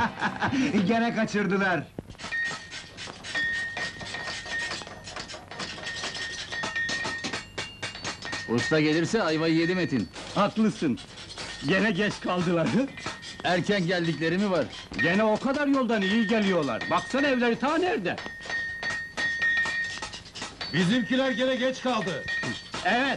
Gene kaçırdılar. Usta gelirse ayvayı yedi Metin. Haklısın. Gene geç kaldılar. Erken geldikleri mi var? Gene o kadar yoldan iyi geliyorlar. Baksana evleri ta nerede? Bizimkiler gene geç kaldı. Evet.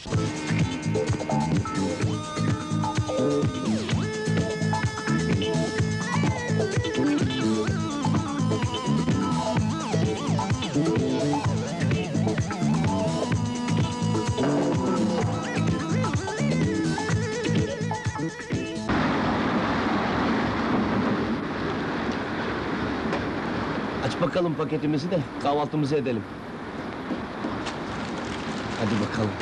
Aç bakalım paketimizi de kahvaltımızı edelim. Hadi bakalım.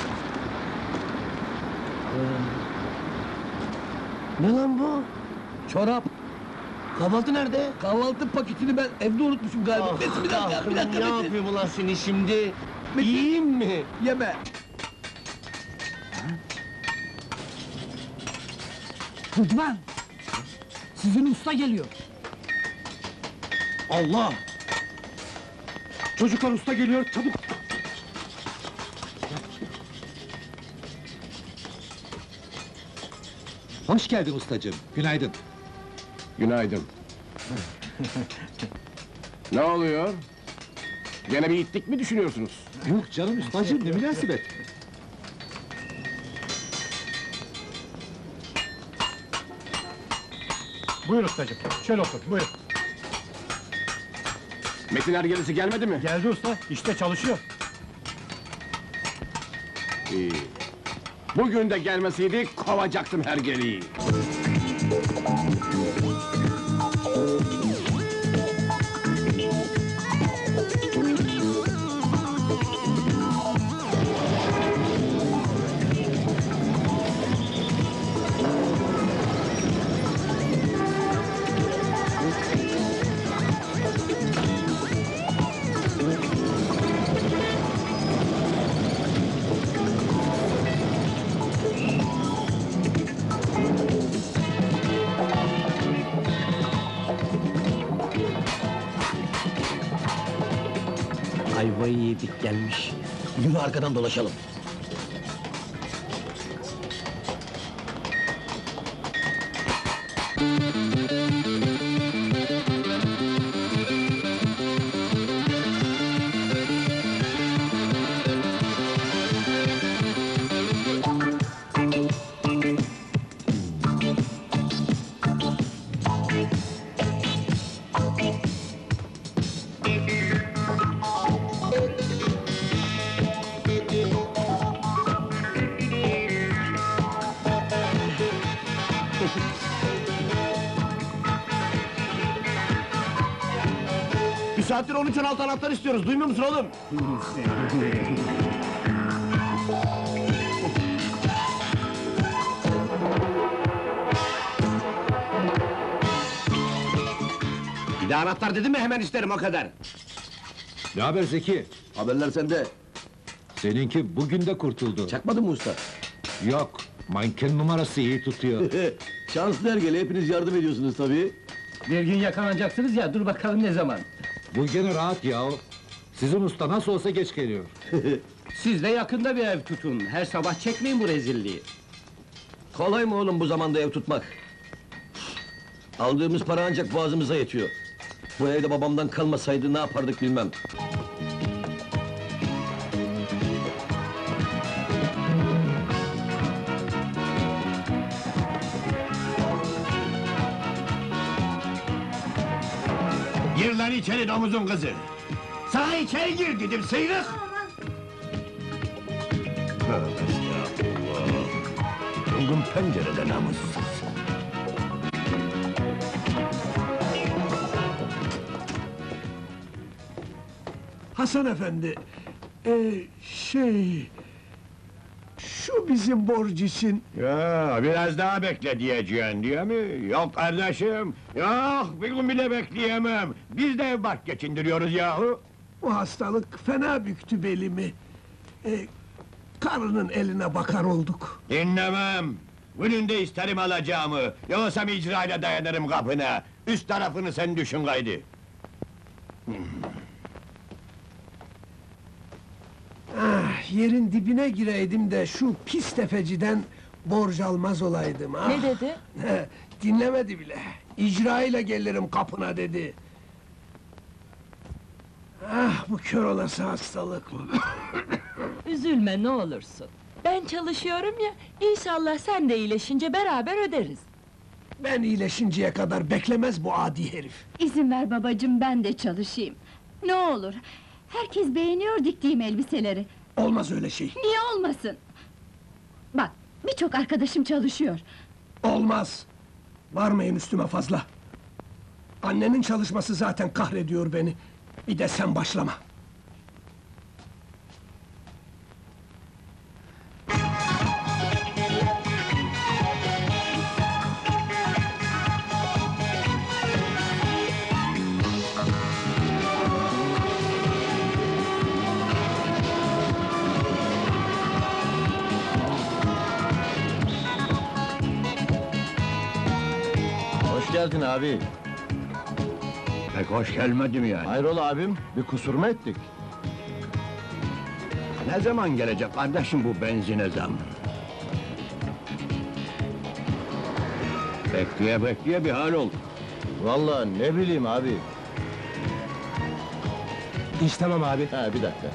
Ne lan bu? Çorap! Kahvaltı nerede? Kahvaltı paketini ben evde unutmuşum galiba. Metin bir dakika, bir dakika Ne Metin! yapayım ulan seni şimdi? Metin! Yiyeyim mi? Yeme! Rıdvan! Sizin usta geliyor. Allah! Çocuklar usta geliyor, çabuk! Hoş geldin ustacığım, günaydın. Günaydın. Ne oluyor? Gene bir itlik mi düşünüyorsunuz? Yok canım ustacığım, ne münasebet. Buyur ustacığım, şöyle otur, buyur. Metin Ergelisi gelmedi mi? Geldi usta, işte çalışıyor. İyi. Bugün de gelmeseydi kovacaktım hergeleyi. Ayvayı yedik gelmiş. Yürü arkadan dolaşalım. Bir saattir 13-16 anahtar istiyoruz, duymuyor musun oğlum? Bir de anahtar dedim mi hemen isterim, o kadar. Ne haber Zeki? Haberler sende. Seninki bugün de kurtuldu. Çakmadın mı usta? Yok, manken numarası iyi tutuyor. Şanslı hergele, hepiniz yardım ediyorsunuz tabii. Bir gün yakalanacaksınız ya, dur bakalım ne zaman. Bu gene rahat yahu. Sizin usta nasıl olsa geç geliyor. Siz de yakında bir ev tutun, her sabah çekmeyin bu rezilliği. Kolay mı oğlum bu zamanda ev tutmak? Aldığımız para ancak boğazımıza yetiyor. Bu evde babamdan kalmasaydı ne yapardık bilmem. Gir lan içeri domuzun kızı! Sana içeri gir dedim, sıyrık! Tövbe estağfurullah! Bugün pencerede namussuz! Hasan efendi, şu bizim borç için... Ya biraz daha bekle diyeceğin diye mi? Yok kardeşim, yok bir gün bile bekleyemem! Biz de ev bark geçindiriyoruz yahu! Bu hastalık fena büktü belimi. Karının eline bakar olduk. Dinlemem! Bunun da isterim alacağımı. Yoksa icrayla dayanırım kapına. Üst tarafını sen düşün gaydi. Ah, yerin dibine gireydim de şu pis tefeciden borç almaz olaydım ah. Ne dedi? Dinlemedi bile. İcrayla gelirim kapına dedi. Ah, bu kör olası hastalık. Üzülme ne olursun. Ben çalışıyorum ya, inşallah sen de iyileşince beraber öderiz. Ben iyileşinceye kadar beklemez bu adi herif. İzin ver babacığım, ben de çalışayım. Ne olur, herkes beğeniyor diktiğim elbiseleri. Olmaz öyle şey. Niye olmasın? Bak, birçok arkadaşım çalışıyor. Olmaz! Varmayın üstüme fazla! Annenin çalışması zaten kahrediyor beni. Bir de sen başlama! Hoş geldin abi. Pek hoş gelmedim yani. Hayrola abim, bir kusur mu ettik? Ne zaman gelecek kardeşim bu benzine zam? Bekleye bekleye bir hal oldu. Vallahi ne bileyim abi. İstemem abi. Ha, bir dakika.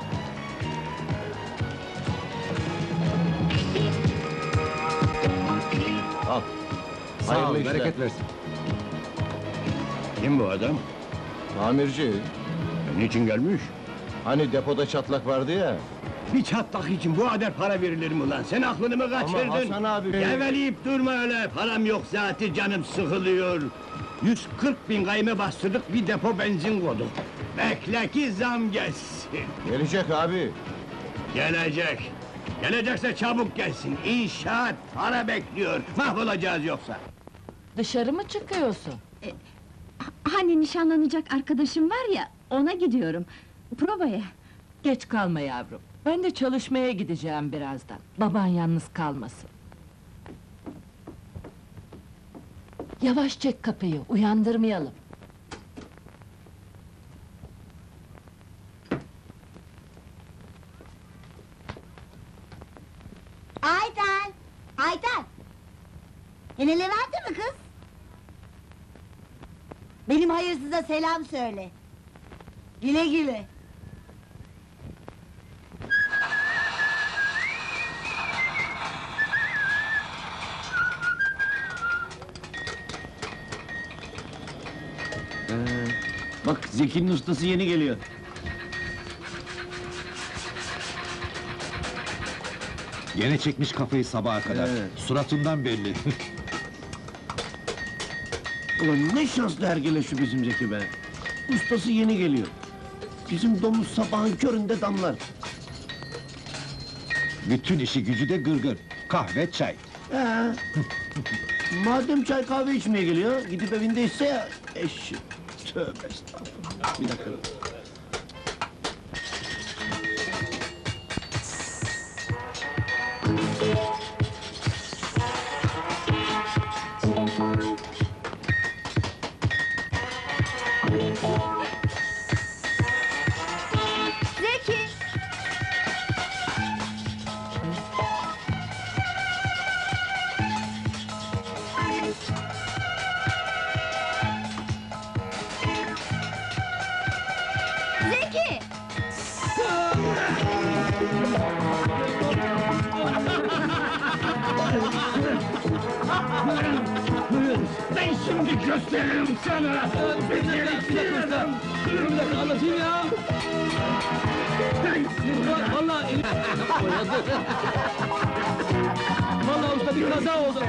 Al. Sağ ol, Hayırlı işler. bereket versin. Kim bu adam? Tamirci, Niçin gelmiş? hani depoda çatlak vardı ya. Bir çatlak için bu kadar para verilir mi lan? Sen aklını mı kaçırdın? Hasan abi- Geveleyip durma öyle, param yok zaten, canım sıkılıyor. 140.000 kayme bastırdık, bir depo benzin koyduk. Bekle ki zam gelsin. Gelecek abi. Gelecek. Gelecekse çabuk gelsin. İnşaat para bekliyor. Mahvolacağız yoksa. Dışarı mı çıkıyorsun? Hani nişanlanacak arkadaşım var ya, ona gidiyorum. Provaya. Geç kalma yavrum. Ben de çalışmaya gideceğim birazdan. Baban yalnız kalmasın. Yavaş çek kapıyı, uyandırmayalım. Ayten! Ayten! Yine Levent'e mi kız? Benim hayırsıza selam söyle. Güle güle. Bak Zeki'nin ustası yeni geliyor. Gene çekmiş kafayı sabaha kadar. Evet. Suratından belli. Ulan ne şanslı hergele şu bizim Zeki be! Ustası yeni geliyor. Bizim domuz sabahın köründe damlar. Bütün işi gücü de gırgır. Kahve, çay. Madem çay kahve içmeye geliyor, gidip evinde içse ya... Eşi... Tövbe estağfurullah! Bir dakika. Zeki! Zeki! Ben şimdi gösteririm sana! Bir dakika, anlatayım ya! Vallahi... Vallahi usta bir kaza oldu!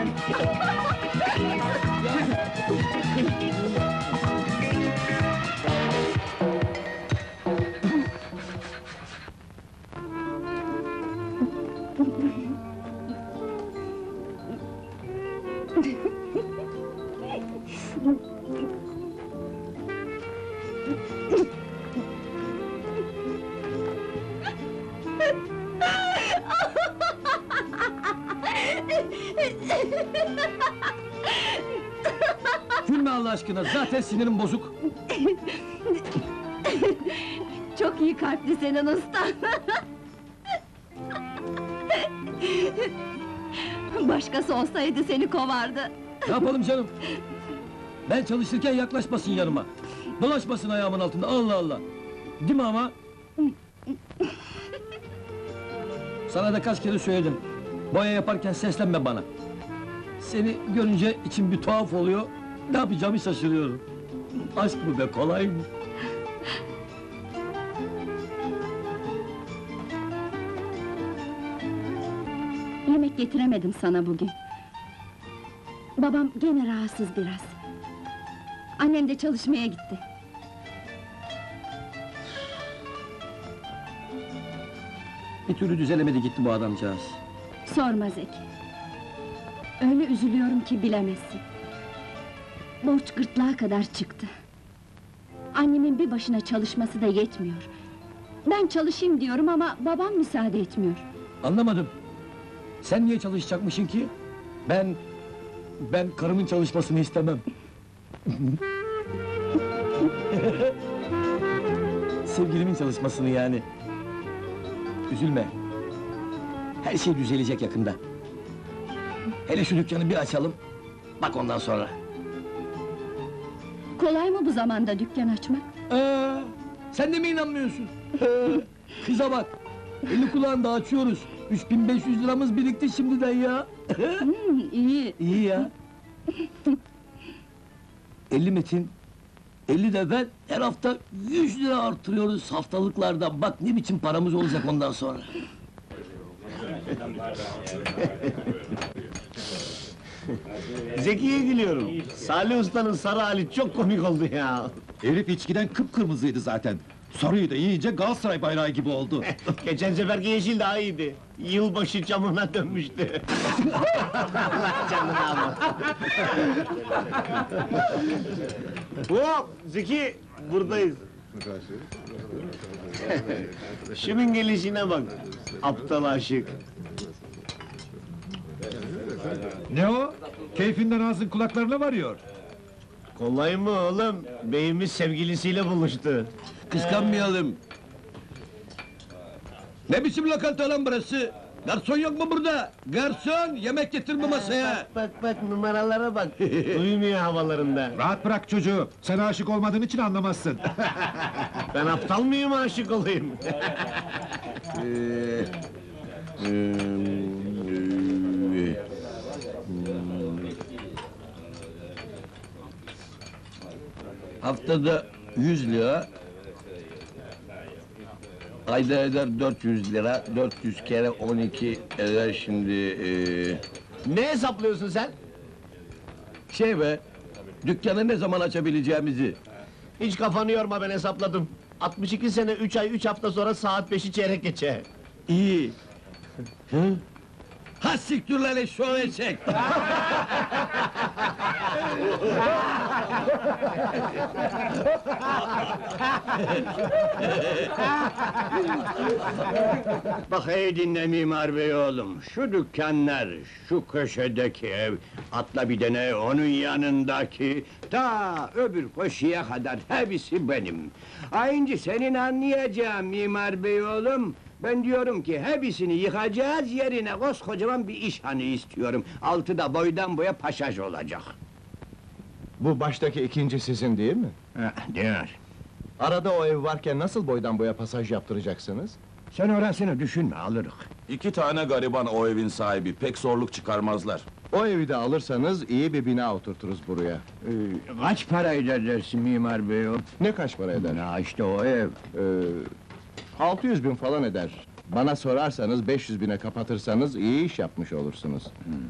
aşkına, zaten sinirim bozuk. Çok iyi kalpli senin usta. Başkası olsaydı seni kovardı. Ne yapalım canım? Ben çalışırken yaklaşmasın yanıma. Dolaşmasın ayağımın altında, Allah Allah! Değil mi ama? Sana da kaç kere söyledim. Boya yaparken seslenme bana. Seni görünce içim bir tuhaf oluyor, ne yapacağımı şaşırıyorum. Aşk mı be, kolay mı? Yemek getiremedim sana bugün. Babam gene rahatsız biraz. Annem de çalışmaya gitti. Bir türlü düzelemedi gitti bu adamcağız. Sorma Zeki. Öyle üzülüyorum ki bilemezsin. Borç gırtlağa kadar çıktı. Annemin bir başına çalışması da yetmiyor. Ben çalışayım diyorum ama babam müsaade etmiyor. Anlamadım. Sen niye çalışacakmışsın ki? Ben karımın çalışmasını istemem. Sevgilimin çalışmasını yani. Üzülme. Her şey düzelecek yakında. Hele şu dükkanı bir açalım, bak ondan sonra. Kolay mı bu zamanda dükkan açmak? Sen de mi inanmıyorsun? Kıza bak! Eli kulağında açıyoruz. 3500 liramız birikti şimdiden ya! İyi. İyi ya! 50 Metin, 50 de ben, her hafta 100 lira artırıyoruz haftalıklardan. Bak ne biçim paramız olacak ondan sonra. Zeki'ye gülüyorum. Salih Usta'nın sarı hali çok komik oldu ya. Herif içkiden kıpkırmızıydı zaten. Sarıyı da yiyince Galatasaray bayrağı gibi oldu. Geçen seferki yeşil daha iyiydi. Yılbaşı camına dönmüştü. Allah canına ama. Hop! Zeki, buradayız. Şunun gelişine bak. Aptal aşık. Ne o? Keyfinden ağzın kulaklarına varıyor. Kolay mı oğlum? Beyimiz sevgilisiyle buluştu. Kıskanmayalım. Ne biçim lokanta lan burası? Garson yok mu burada? Garson, yemek getir bu masaya! Bak numaralara bak. Uyumuyor havalarında. Rahat bırak çocuğu. Sen aşık olmadığın için anlamazsın. Ben aptal mıyım aşık olayım? Haftada 100 lira, ayda eder 400 lira, 400 kere 12 eder şimdi... Ne hesaplıyorsun sen? Şey be, dükkanı ne zaman açabileceğimizi. Hiç kafanı yorma, ben hesapladım. 62 sene 3 ay 3 hafta sonra saat 5'i çeyrek geçe. İyi. Ha siktir lan eşşoğlu çek! Bak iyi dinle mimar bey oğlum, şu dükkanlar, şu köşedeki ev, atla bir tane onun yanındaki, ta öbür köşeye kadar hepsi benim. Aynı senin anlayacağın mimar bey oğlum, ben diyorum ki hepsini yıkacağız, yerine koskocaman bir işhane istiyorum. Altı da boydan boya paşaj olacak. Bu baştaki ikinci sizin değil mi? Diyor. Arada o ev varken nasıl boydan boya pasaj yaptıracaksınız? Sen orasını düşünme, alırız. 2 tane gariban o evin sahibi, pek zorluk çıkarmazlar. O evi de alırsanız iyi bir bina oturturuz buraya. Kaç para eder dersin mimar bey o? Ne kaç para eder? Ya işte o ev. 600 bin falan eder. Bana sorarsanız 500 bine kapatırsanız iyi iş yapmış olursunuz.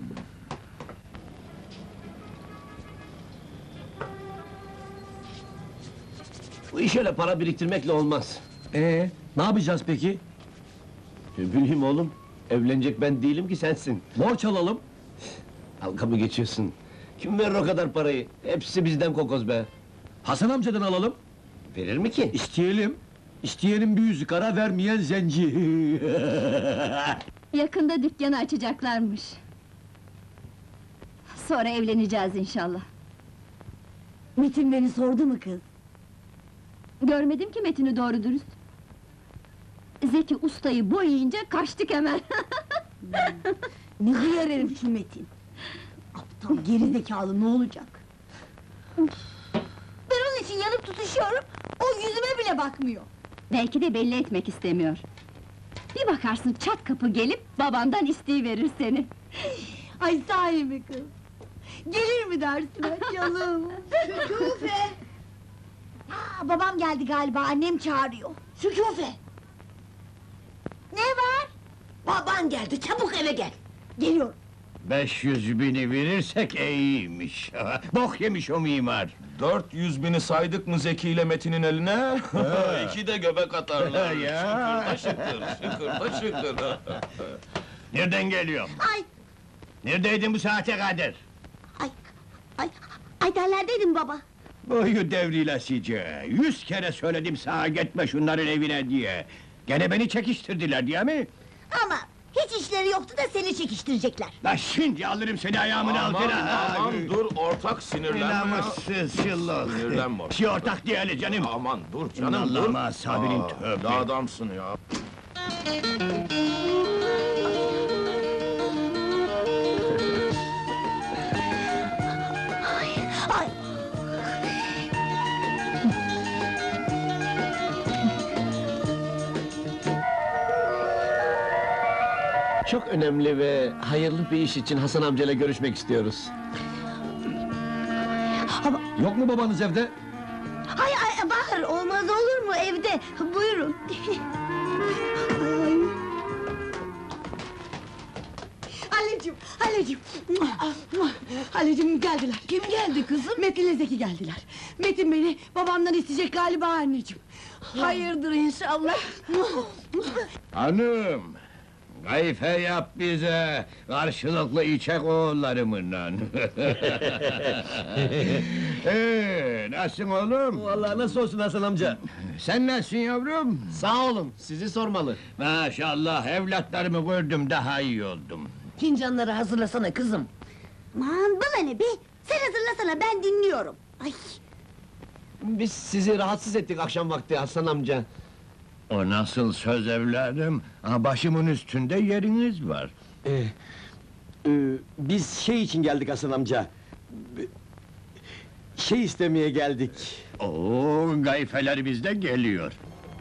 Bu iş öyle para biriktirmekle olmaz. Ne yapacağız peki? Bileyim oğlum, evlenecek ben değilim ki sensin. Borç alalım. Dalga mı geçiyorsun? Kim verir o kadar parayı? Hepsi bizden kokoz be. Hasan amcadan alalım. Verir mi ki? İsteyelim. İsteyenin bir yüzü kara, vermeyen zenci. Yakında dükkanı açacaklarmış. Sonra evleneceğiz inşallah. Metin beni sordu mu kız? Görmedim ki Metin'i doğru dürüst. Zeki ustayı boyayınca kaçtık hemen. Ne hıyar herif şu Metin! Aptal gerizekalı ne olacak? Ben onun için yanıp tutuşuyorum, o yüzüme bile bakmıyor! Belki de belli etmek istemiyor. Bir bakarsın çat kapı gelip babandan isteyiverir seni. Ay sahi mi kız? Gelir mi dersine canım? Şükufe! Babam geldi galiba, annem çağırıyor. Şükufe! Ne var? Baban geldi, çabuk eve gel! Geliyorum! 500 bini verirsek iyiymiş. Bok yemiş o mimar. 400 bini saydık mı Zeki ile Metin'in eline? İki de göbek atarlar. Ya. Şıkır şıkır. Nereden geliyor? Ay, Neredeydin bu saate kadar? ay derlerdeydim baba! Boyu devrilesice. 100 kere söyledim sağa gitme şunların evine diye. Gene beni çekiştirdiler diye mi? Ama hiç işleri yoktu da seni çekiştirecekler! La şimdi alırım seni ayağımın altına! Aman dur ortak sinirlenme. Namussuz şıllık! Sinirlenme. Şey ortak diyelim canım! Aman dur canım Allah'ıma dur. sabinin Aa, tövbe! Ne adamsın ya. Ay! Çok önemli ve hayırlı bir iş için Hasan amcayla görüşmek istiyoruz. Yok mu babanız evde? Ay Bahar, olmaz olur mu evde? Buyurun! Hallecim! Hallecim geldiler! Kim geldi kızım? Metin'le Zeki geldiler! Metin beni babamdan isteyecek galiba anneciğim! Hayırdır inşallah! Hanım! Kayfe yap bize! Karşılıklı içek oğullarımla! Nasılsın oğlum? Vallahi nasıl olsun Hasan amca? Sen nasılsın yavrum? Sağ olun, sizi sormalı. Maşallah, evlatlarımı gördüm, daha iyi oldum. Fincanları hazırlasana kızım! Aman bana ne be! Sen hazırlasana, ben dinliyorum! Ay! Biz sizi rahatsız ettik akşam vakti Hasan amca. O nasıl söz evladım? Ha, başımın üstünde yeriniz var. Biz şey için geldik Hasan amca. Şey istemeye geldik. Oo, gayfeler bizde geliyor.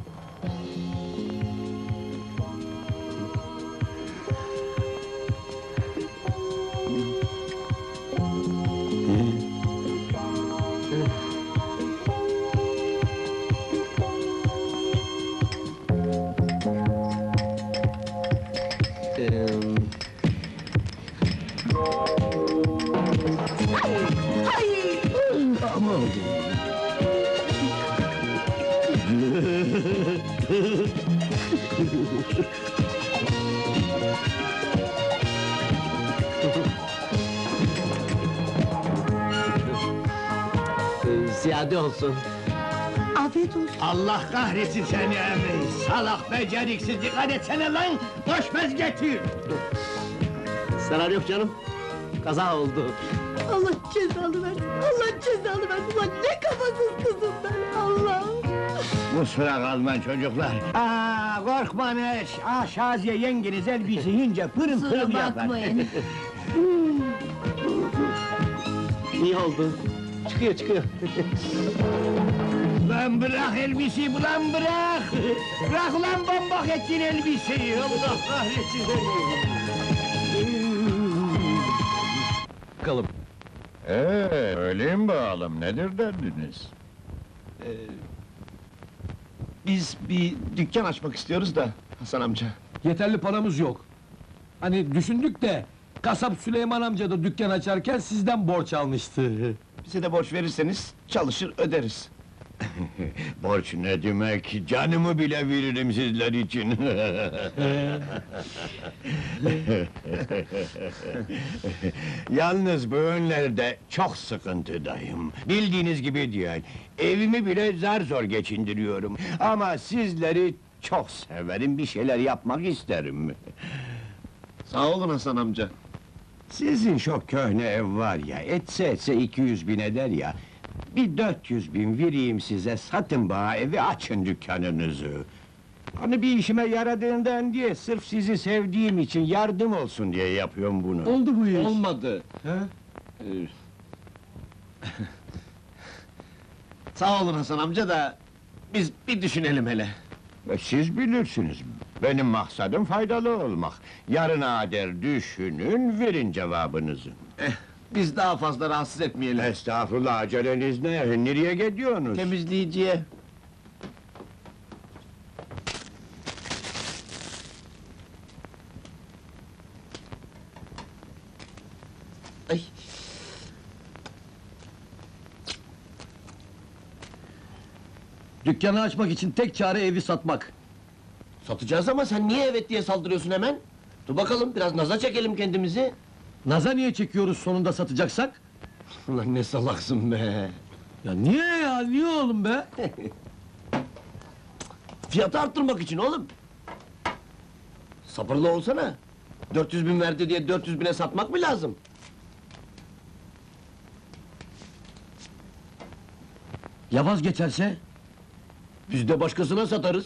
Ziyade olsun. Afiyet olsun! Allah kahretsin seni emi! Salak, beceriksiz, dikkat etsene lan! Boş bez getir! Zarar yok canım. Kaza oldu. Allah cezanı versin! Allah cezanı versin! Ulan ne kafasız kızım ben! Allah! Kusura kalmayın çocuklar. Korkmayın hiç! Şaziye yengeniz elbise yiyince pırın pırın yapar. İyi oldu. Çıkıyor. Lan bırak elbiseyi, ulan bırak! Bırak ulan bombok ettin elbiseyi! Allah kahretsin Bakalım. Öyle mi bakalım, nedir derdiniz? Biz bir dükkan açmak istiyoruz da Hasan amca. Yeterli paramız yok. Hani düşündük de, kasap Süleyman amca da dükkan açarken sizden borç almıştı. Bize de borç verirseniz çalışır öderiz. Borç ne demek, canımı bile veririm sizler için! Yalnız bu önlerde çok sıkıntıdayım. Bildiğiniz gibi değil, evimi bile zar zor geçindiriyorum. Ama sizleri çok severim, bir şeyler yapmak isterim. Sağ olun Hasan amca. Sizin çok köhne ev var ya, etse 200 bin eder ya... Bir 400 bin vereyim size, satın bana evi, açın dükkanınızı. Hani bir işime yaradığından diye, sırf sizi sevdiğim için yardım olsun diye yapıyorum bunu. Oldu bu iş. Olmadı. Ha? Sağ olun Hasan amca da biz bir düşünelim hele. Siz bilirsiniz, benim maksadım faydalı olmak. Yarına der düşünün, verin cevabınızı. Biz daha fazla rahatsız etmeyelim. Estağfurullah, aceleniz ne? Nereye gidiyorsunuz? Temizleyiciye. Ay. Dükkanı açmak için tek çare evi satmak. Satacağız ama sen niye evet diye saldırıyorsun hemen? Dur bakalım, biraz naza çekelim kendimizi. Naza niye çekiyoruz sonunda satacaksak? Ulan ne salaksın be! Ya niye ya, niye oğlum be? Fiyatı arttırmak için oğlum! Sabırlı olsana! 400 bin verdi diye 400 bine satmak mı lazım? Ya vazgeçerse? Biz de başkasına satarız.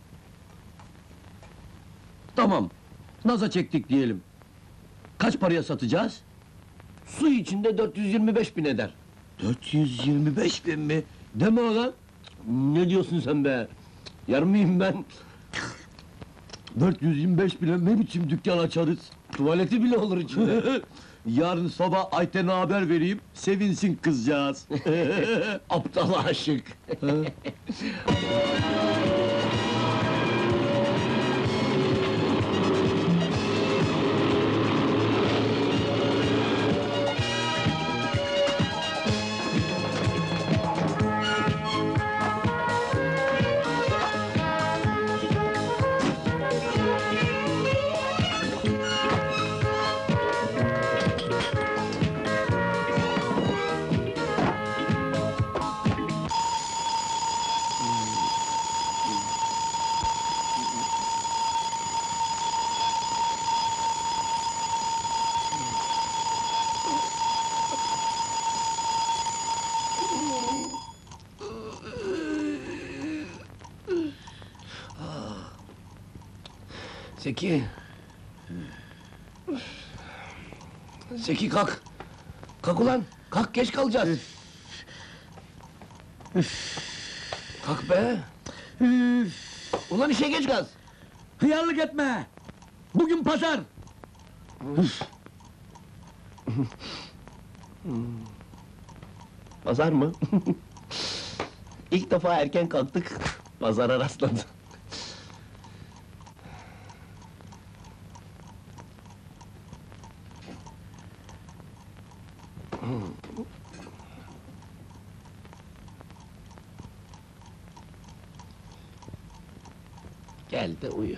Tamam, naza çektik diyelim. Kaç paraya satacağız? Su içinde 425 bin eder. 425 bin mi? Deme ulan! Ne diyorsun sen be? Yar mıyım ben? 425 bine ne biçim dükkan açarız? Tuvaleti bile olur içinde. Yarın sabah Ayten'e haber vereyim, sevinsin kızcağız. Aptal aşık. Zeki! Zeki kalk! Kalk ulan! Kalk, geç kalacağız! Kalk be! Ulan işe geç kal! Hıyarlık etme! Bugün pazar! Pazar mı? İlk defa erken kalktık, pazara rastladı. Gel de uyu.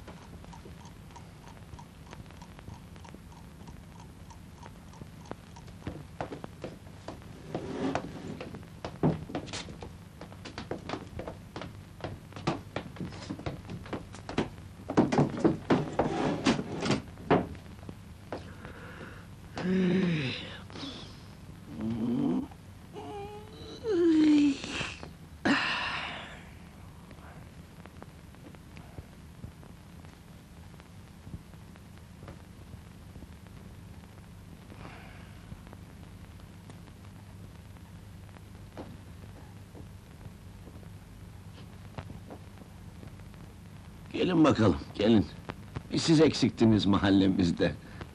Gelin bakalım, gelin. Siz eksiktiniz mahallemizde.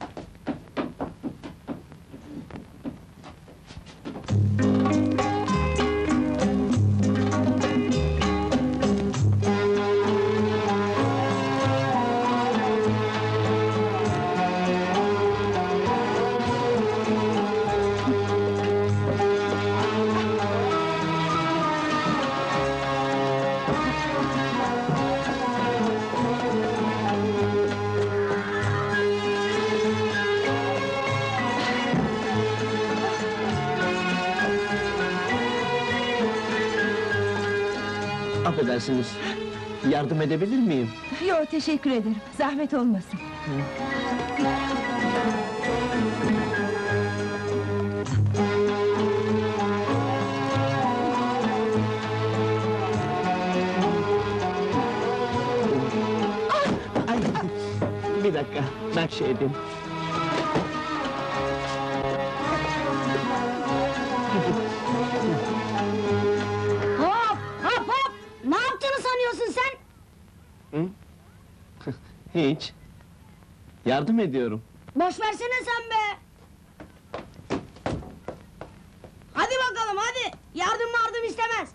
Affedersiniz, yardım edebilir miyim? Yo, teşekkür ederim, zahmet olmasın. dakika, ben şey edeyim. Hop hop hop! Ne yaptığını sanıyorsun sen? Hiç. Yardım ediyorum. Boş versene sen be! Hadi bakalım hadi! Yardım istemez!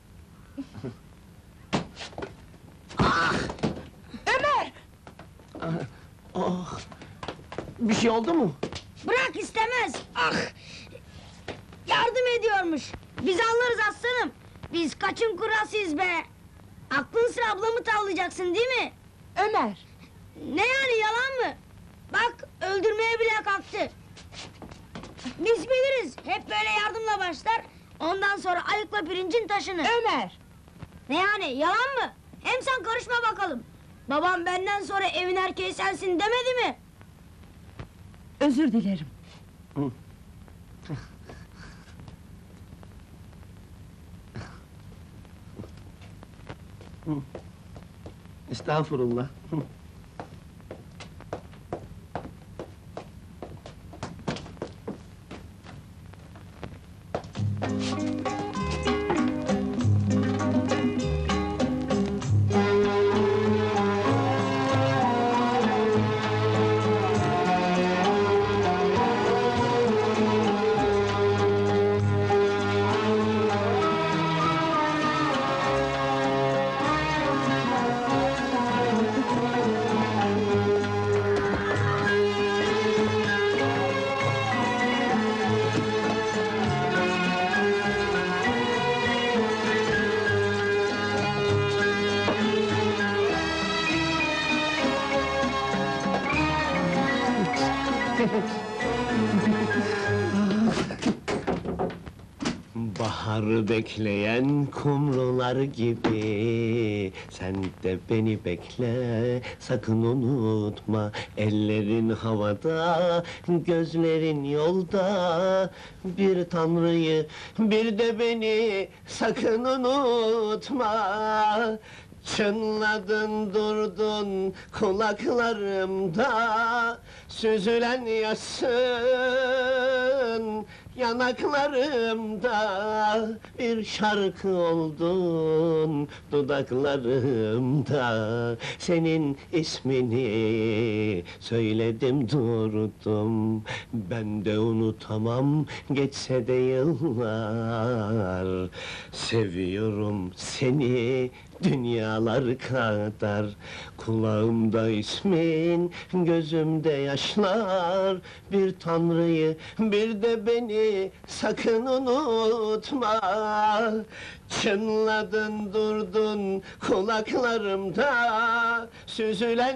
Ah! Ömer! Oh! Bir şey oldu mu? Bırak istemez! Ah! Yardım ediyormuş! Biz anlarız aslanım! Biz kaçın kurasıyız be! Aklın sıra ablamı tavlayacaksın değil mi? Ömer! Ne yani yalan mı? Bak öldürmeye bile kalktı! Biz biliriz, hep böyle yardımla başlar, ondan sonra ayıkla pirincin taşını! Ömer! Ne yani, yalan mı? Hem sen karışma bakalım! Babam benden sonra evin erkeği sensin demedi mi? Özür dilerim. Estağfurullah. Baharı bekleyen kumrular gibi sen de beni bekle, sakın unutma. Ellerin havada, gözlerin yolda. Bir Tanrı'yı, bir de beni sakın unutma. Çınladın durdun kulaklarımda, süzülen yaşın yanaklarımda. Bir şarkı oldun dudaklarımda, senin ismini söyledim durdum. Ben de unutamam geçse de yıllar, seviyorum seni dünyalar kadar. Kulağımda ismin, gözümde yaşlar. Bir Tanrı'yı, bir de beni sakın unutma. Çınladın durdun kulaklarımda, süzülen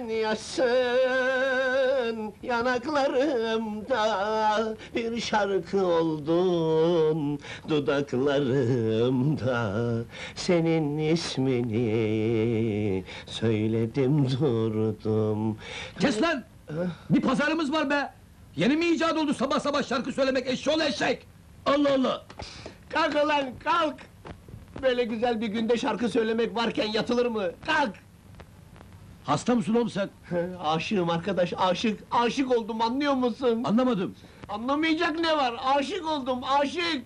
yaşın yanaklarımda. Bir şarkı oldun dudaklarımda, senin ismini söyledim durdum. Kes lan! Bir pazarımız var be! Yeni mi icat oldu sabah sabah şarkı söylemek, eşşoğlu eşek? Allah Allah! Kalk ulan kalk! Böyle güzel bir günde şarkı söylemek varken yatılır mı? Kalk! Hasta mısın oğlum sen? Aşığım arkadaş, aşık! Aşık oldum, anlıyor musun? Anlamadım. Anlamayacak ne var? Aşık oldum, aşık!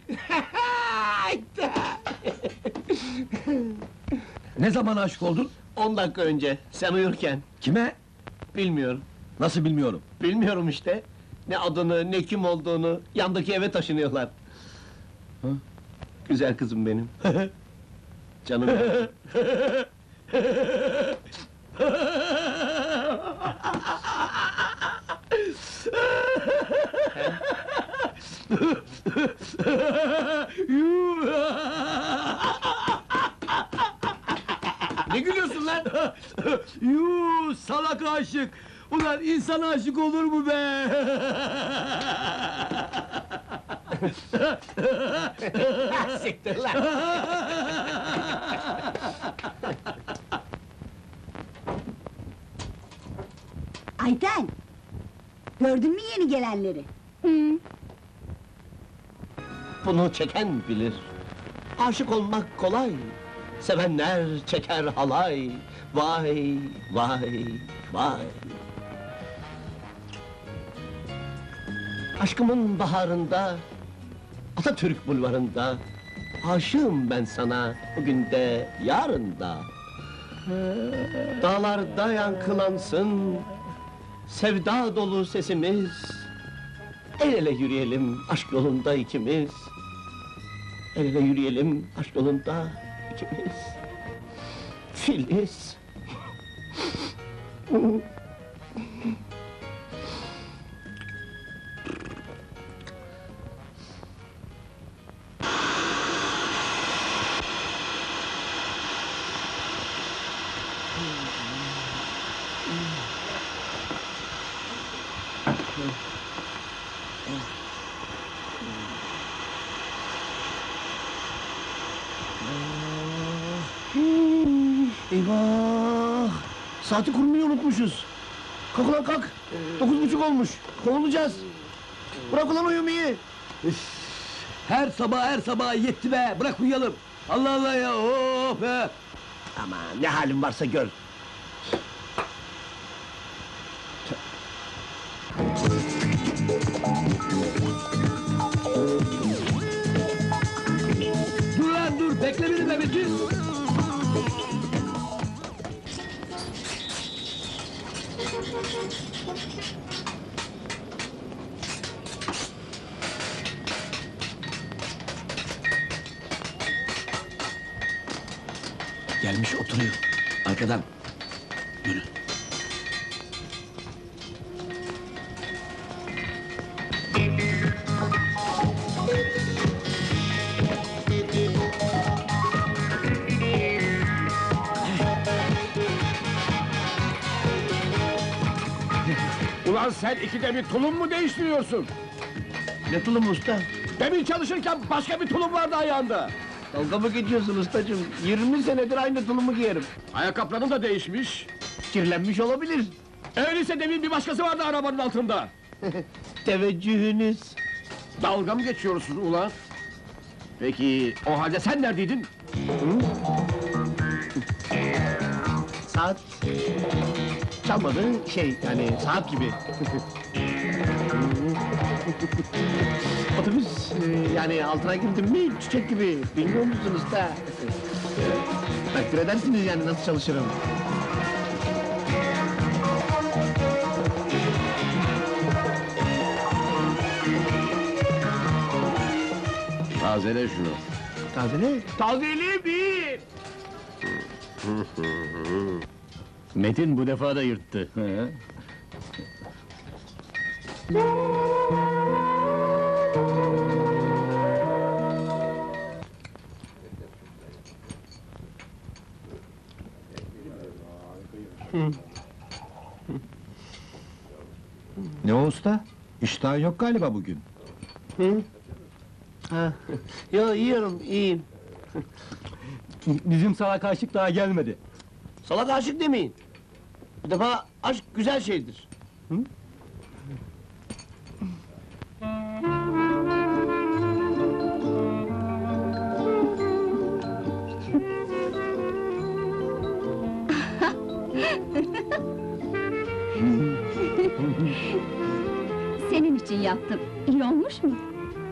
Ne zaman aşık oldun? 10 dakika önce, sen uyurken. Kime? Bilmiyorum. Nasıl bilmiyorum. Bilmiyorum işte. Ne adını, ne kim olduğunu, yandaki eve taşınıyorlar. Hı? Güzel kızım benim. Canım benim. Ne gülüyorsun lan? Yuu, salak aşık! Ulan insan aşık olur mu be? Siktir lan! Ayten! Gördün mü yeni gelenleri? Bunu çeken bilir. Aşık olmak kolay. Sevenler çeker halay. Vay, vay, vay. Aşkımın baharında, Atatürk bulvarında, aşığım ben sana bugün de yarın da. Dağlarda yankılansın sevda dolu sesimiz. El ele yürüyelim aşk yolunda ikimiz. El ele yürüyelim aşk yolunda ikimiz. Filiz. Eyvah! Saati kurmayı unutmuşuz. Kalk ulan kalk! 9:30 olmuş, kovulacağız! Bırak ulan uyumayı! Her sabah yetti be, bırak uyuyalım! Allah Allah ya, oh be! Aman ne halin varsa gör! Dur lan dur, bekle beni be Metin! Gelmiş oturuyor. Arkadan! Yürü. Ulan sen ikide bir tulum mu değiştiriyorsun? Ne tulum usta? Demin çalışırken başka bir tulum vardı ayağında. Dalga mı geçiyorsun ustacığım? 20 senedir aynı tulumu giyerim. Ayakkabıların da değişmiş. Kirlenmiş olabilir. Öyleyse demin bir başkası vardı arabanın altında. Teveccühünüz. Dalga mı geçiyorsun ulan? Peki o halde sen neredeydin? Saat... Çalmadı, yani saat gibi. Otobüs, yani altına girdim mi çiçek gibi, bilmiyor musunuz da? Takdir edersiniz yani nasıl çalışırım. Tazele şunu. Tazele? Tazeli bir! Metin bu defa da yırttı. Ne o usta? İştahın yok galiba bugün. Ha. Yo yiyorum, iyiyim. Bizim salak aşık daha gelmedi. Salak aşık demeyin. Bir defa aşk güzel şeydir. Senin için yaptım. İyi olmuş mu?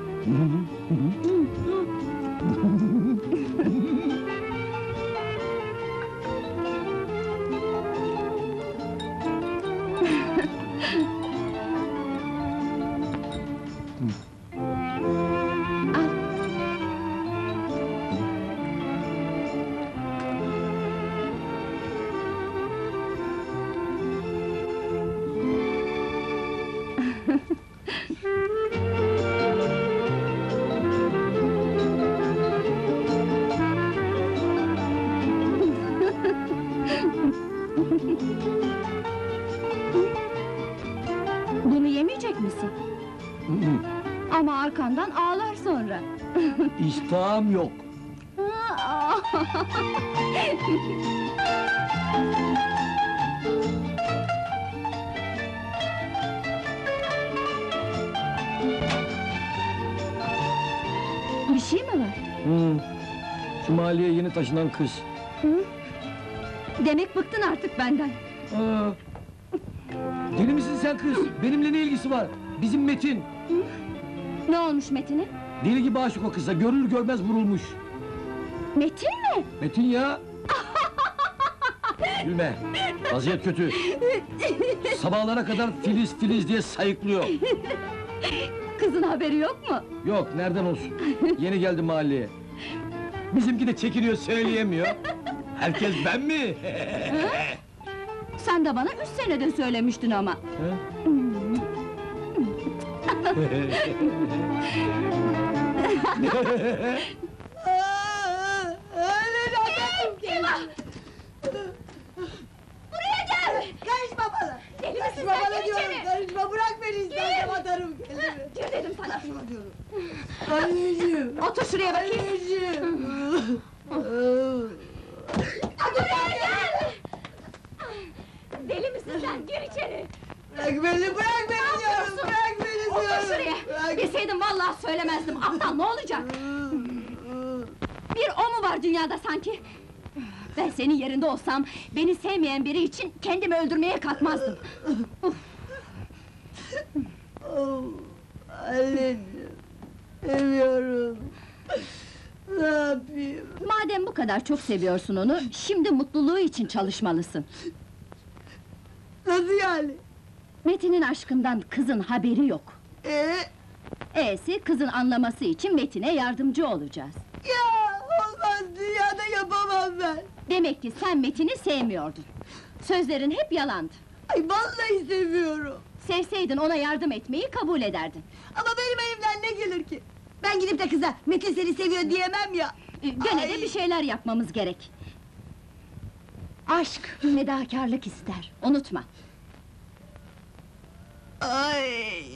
Bunu yemeyecek misin? Ama arkandan ağlar sonra. İştahım yok. Bir şey mi var? Şu mahalleye yeni taşınan kız. Demek bıktın artık benden. Deli misin sen kız? Benimle ne ilgisi var? Bizim Metin, Ne olmuş Metin'e? Deli gibi aşık o kıza, görür görmez vurulmuş. Metin mi? Metin ya! Gülme, vaziyet kötü. Sabahlara kadar Filiz Filiz diye sayıklıyor. Kızın haberi yok mu? Yok, nereden olsun? Yeni geldi mahalleye. Bizimki de çekiniyor, söyleyemiyor. Herkes ben mi? Sen de bana 3 senede söylemiştin ama. Buraya gel! Karışma bana! Deli misin sen? Karışma bana Gir diyorum, içeri! karışma, bırak beni istersen atarım kendimi! Gir dedim sana! Karışma diyorum! Anneciğim! Otur şuraya bakayım! Anneciğim! Buraya gel! Deli misin sen? Gir içeri! Bırak beni diyorum, bırak beni diyorum! Otur şuraya! Bırak. Bilseydim vallahi söylemezdim, aptal ne olacak? Bir o mu var dünyada sanki? Ben senin yerinde olsam, beni sevmeyen biri için kendimi öldürmeye kalkmazdım. Anneciğim! Seviyorum! Ne yapayım? Madem bu kadar çok seviyorsun onu, şimdi mutluluğu için çalışmalısın. Nasıl yani? Metin'in aşkından kızın haberi yok. E'si kızın anlaması için Metin'e yardımcı olacağız. Ya olmaz, dünyada yapamam ben! Demek ki sen Metin'i sevmiyordun. Sözlerin hep yalandı. Ay vallahi seviyorum! Sevseydin ona yardım etmeyi kabul ederdin. Ama benim elimden ne gelir ki? Ben gidip de kıza, Metin seni seviyor diyemem ya! Gene de Ay. bir şeyler yapmamız gerek. Aşk, fedakarlık ister, unutma. Ay!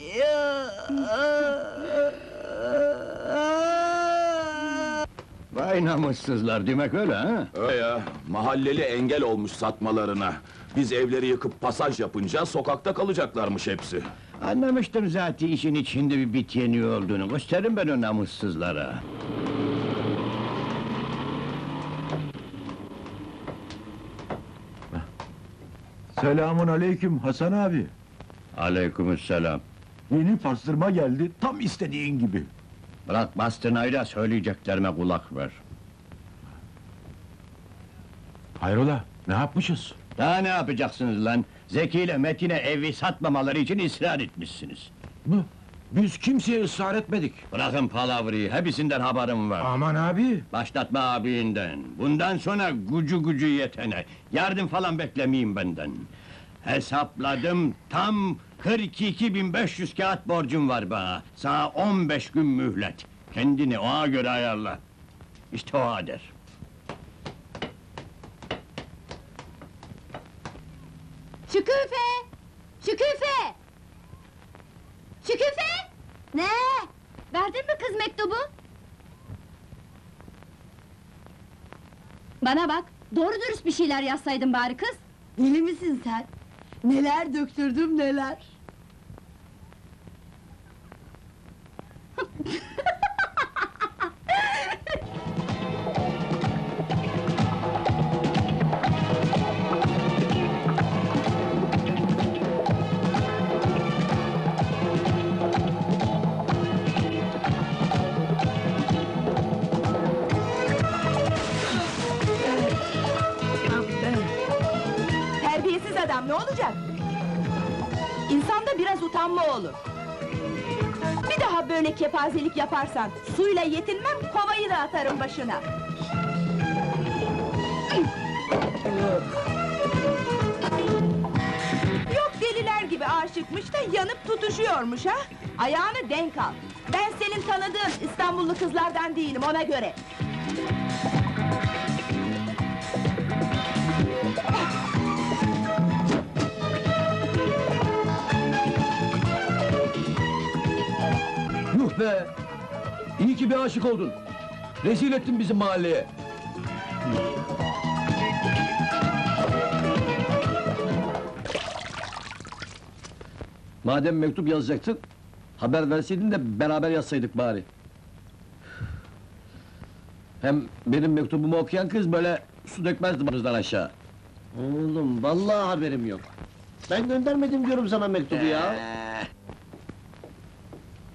Vay namussuzlar, demek öyle ha? Öyle ya, mahalleli engel olmuş satmalarına. Biz evleri yıkıp pasaj yapınca sokakta kalacaklarmış hepsi. Anlamıştım zaten işin içinde bir bit yeni olduğunu. Gösteririm ben o namussuzlara. Selamun aleyküm Hasan abi. Aleykümselam. Yeni pastırma geldi, tam istediğin gibi. Bırak bastırmayı da söyleyeceklerime kulak ver. Hayrola, ne yapmışız? Daha ne yapacaksınız lan? Zeki ile Metin'e evi satmamaları için ısrar etmişsiniz. Mı? Biz kimseye ısrar etmedik. Bırakın palavrayı, hepsinden haberim var. Aman abi! Başlatma abiyinden. Bundan sonra gücü yetene. Yardım falan beklemeyeyim benden. Hesapladım, tam 42.500 kağıt borcum var bana. Sana 15 gün mühlet. Kendini ona göre ayarla. İşte o kader. Şüküfe! Şüküfe! Şüküfe! Ne? Verdin mi kız mektubu? Bana bak, doğru dürüst bir şeyler yazsaydın bari kız. Deli misin sen? Neler döktürdüm neler! Terbiyesiz adam, ne olacak? İnsanda biraz utanma olur. Bir daha böyle kepazelik yaparsan, suyla yetinmem, kovayı da atarım başına. Yok deliler gibi aşıkmış da yanıp tutuşuyormuş ha? Ayağını denk al. Ben senin tanıdığın İstanbullu kızlardan değilim, ona göre. Yuh be! İyi ki bir aşık oldun. Rezil ettin bizim mahalleye. Madem mektup yazacaktın, haber verseydin de beraber yazsaydık bari. Hem benim mektubumu okuyan kız böyle su dökmezdi başımızdan aşağı. Oğlum, vallahi haberim yok. Ben göndermedim diyorum sana mektubu ya.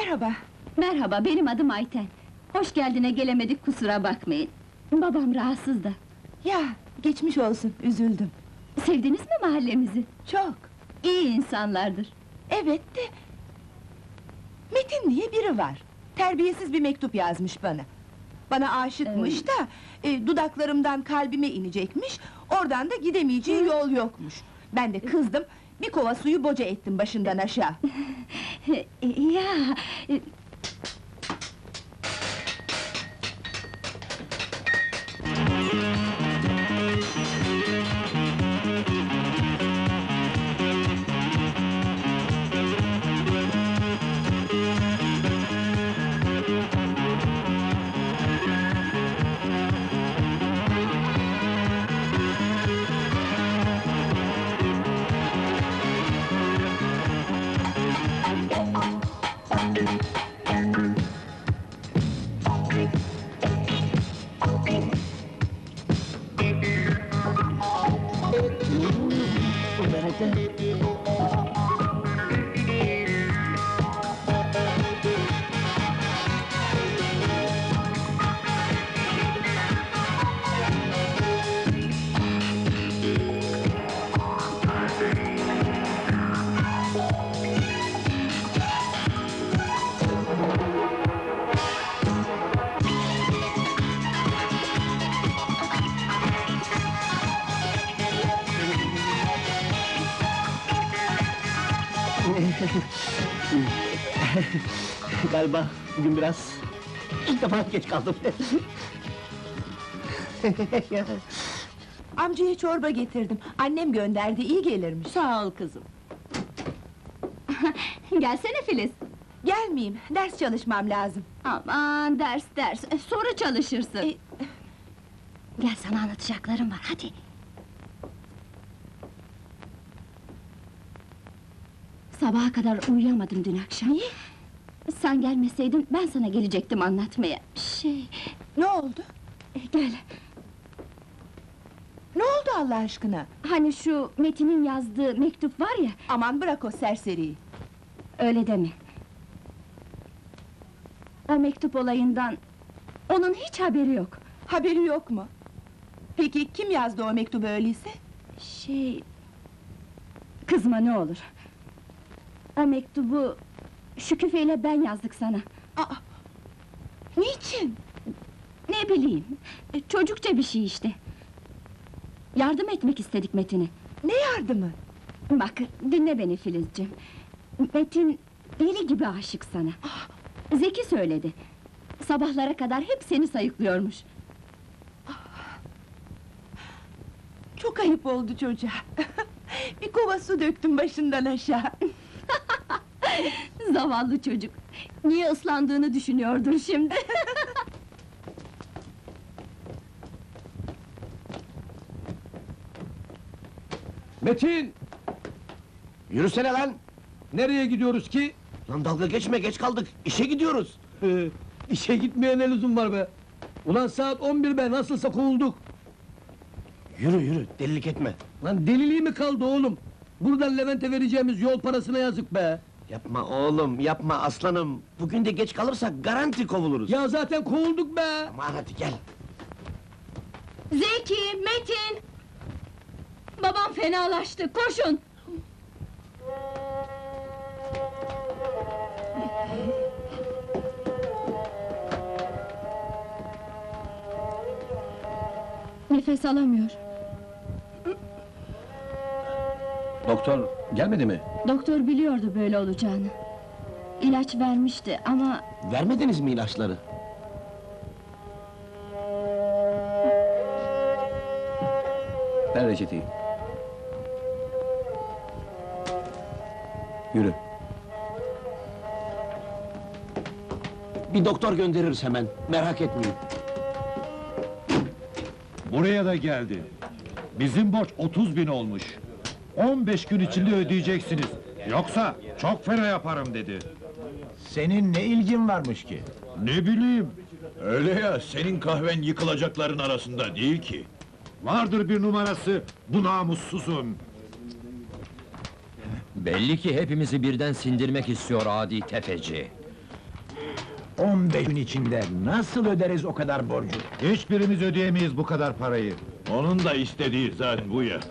Merhaba. Merhaba, benim adım Ayten. Hoş geldine gelemedik, kusura bakmayın. Babam rahatsız da. Ya, geçmiş olsun, üzüldüm. Sevdiniz mi mahallemizi? Çok. İyi insanlardır. Evet de... Metin diye biri var. Terbiyesiz bir mektup yazmış bana. Bana aşıkmış da... dudaklarımdan kalbime inecekmiş... Oradan da gidemeyeceği yol yokmuş. Ben de kızdım, bir kova suyu boca ettim başından aşağı. Ya... Galiba bugün biraz... İlk defa geç kaldım. Amcaya çorba getirdim. Annem gönderdi, iyi gelirmiş. Sağ ol kızım. Gelsene Filiz. Gelmeyeyim, ders çalışmam lazım. Aman ders, sonra çalışırsın. Gel, sana anlatacaklarım var, hadi. Sabaha kadar uyuyamadım dün akşam. Niye? Sen gelmeseydin, ben sana gelecektim anlatmaya. Ne oldu? Gel. Ne oldu Allah aşkına? Hani şu Metin'in yazdığı mektup var ya... Aman bırak o serseriyi. Öyle deme. O mektup olayından... Onun hiç haberi yok. Haberi yok mu? Peki kim yazdı o mektubu öyleyse? Kızma ne olur. O mektubu... Şüküfe ile ben yazdık sana. Aa! Niçin? Ne bileyim, çocukça bir şey işte. Yardım etmek istedik Metin'e. Ne yardımı? Bak, dinle beni Filizciğim. Metin deli gibi aşık sana. Zeki söyledi. Sabahlara kadar hep seni sayıklıyormuş. Çok ayıp oldu çocuğa. Bir kova su döktüm başından aşağı. Zavallı çocuk. Niye ıslandığını düşünüyordur şimdi. Metin! Yürüsene lan! Nereye gidiyoruz ki? Lan dalga geçme, geç kaldık, işe gidiyoruz! İşe gitmeye ne lüzum var be? Ulan saat 11 be, nasılsa kovulduk! Yürü yürü, delilik etme! Lan deliliği mi kaldı oğlum? Buradan Levent'e vereceğimiz yol parasına yazık be! Yapma oğlum, yapma aslanım! Bugün de geç kalırsak garanti kovuluruz! Ya zaten kovulduk be! Aman hadi gel! Zeki, Metin! Babam fenalaştı, koşun! Nefes alamıyor. Doktor gelmedi mi? Doktor biliyordu böyle olacağını. İlaç vermişti ama... Vermediniz mi ilaçları? Ver reçeteyi. Yürü. Bir doktor göndeririz hemen, merak etmeyin. Buraya da geldi. Bizim borç 30.000 olmuş. 15 gün içinde ödeyeceksiniz. Yoksa çok fena yaparım dedi. Senin ne ilgin varmış ki? Ne bileyim, Öyle ya, senin kahven yıkılacakların arasında değil ki. vardır bir numarası bu namussuzun. Belli ki hepimizi birden sindirmek istiyor adi tefeci. 15 gün içinde nasıl öderiz o kadar borcu? Hiçbirimiz ödeyemeyiz bu kadar parayı. Onun da istediği zaten bu ya.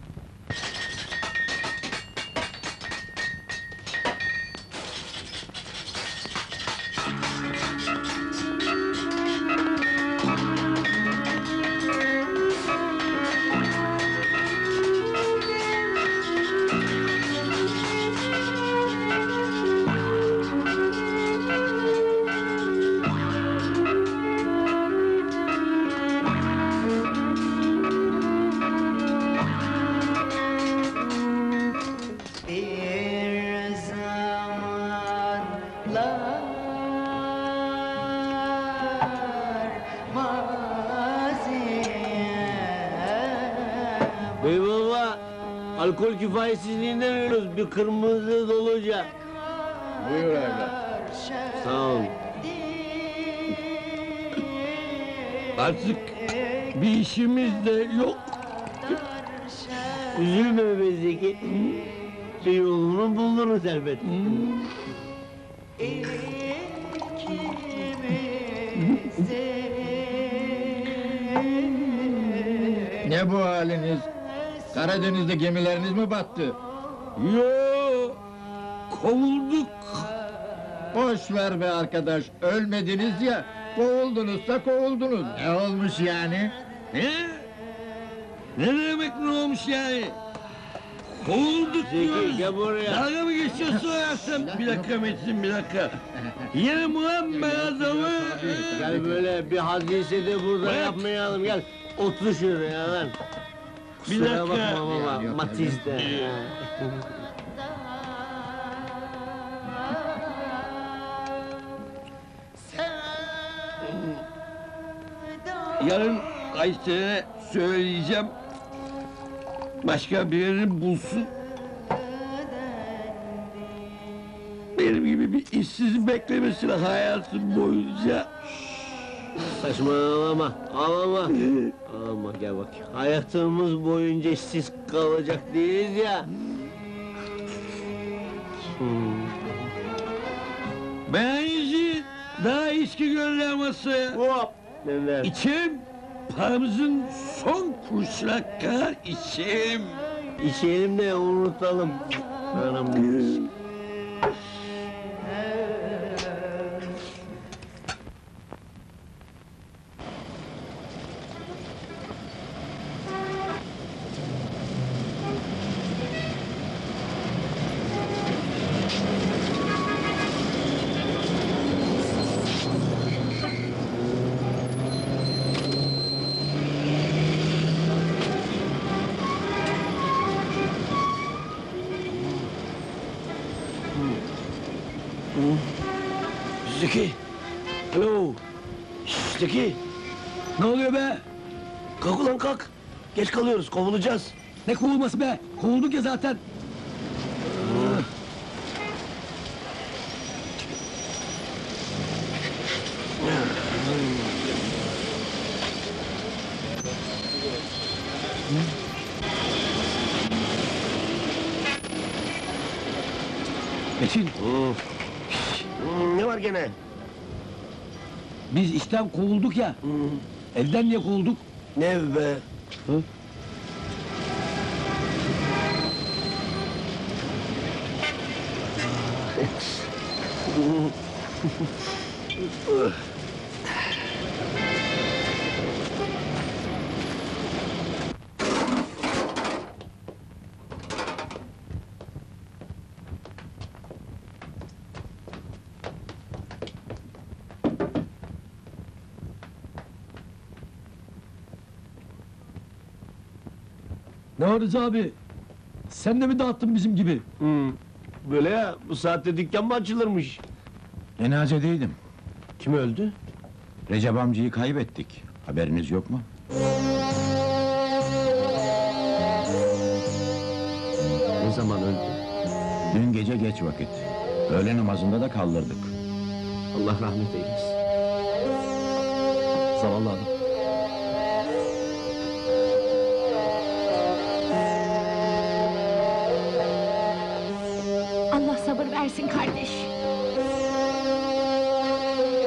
Bey baba, alkol kifayetsizliğinden ölüyoruz, bir kırmızı doluca. Buyur evlat. Sağ ol. Artık bir işimiz de yok. Üzülme be Zeki. Bir yolunu buluruz elbet. Ne bu haliniz? Karadeniz'de gemileriniz mi battı? Yo, kovulduk. Boş ver be arkadaş, ölmediniz ya. Kovuldunuzsa kovuldunuz. Ne olmuş yani? Ne? Ne demek ne olmuş yani? Kovulduk diyoruz. Zeki gel buraya. Dalga mı geçiyorsun hayatım? Bir dakika Metin, bir dakika. Yerim ulan ben adamı. Gel böyle bir hadise de burada Bırak. yapmayalım, gel. Otur şuraya lan. Bir Kusura dakika. bakma baba, Matiz'de. Yarın Ayşe'ye söyleyeceğim. Başka birini bulsun. Benim gibi bir işsiz beklemesine hayatım boyunca. Saçmalama, ağlama. Ağlama, gel bak. Hayatımız boyunca işsiz kalacak değiliz ya. Ben işi daha içki göndermesi. Hop! Neler? İçim paramızın son kuruşuna kadar içim. İçelim de unutalım. Anam. Zeki! Alo! Şşş, Zeki! Ne oluyor be? Kalk ulan kalk. Geç kalıyoruz, kovulacağız. Ne kovulması be? Kovulduk ya zaten. Metin, Ne var gene? biz işten kovulduk ya. Evden niye kovulduk? Ne ev be? Ne var Rıza abi? Sen de mi dağıttın bizim gibi? Böyle ya, bu saatte dükkan mı açılırmış? Cenazedeydim. Kim öldü? Recep amcayı kaybettik. Haberiniz yok mu? Ne zaman öldü? Dün gece geç vakit. Öğle namazında da kaldırdık. Allah rahmet eylesin. Zavallı adam. Allah sabır versin kardeş.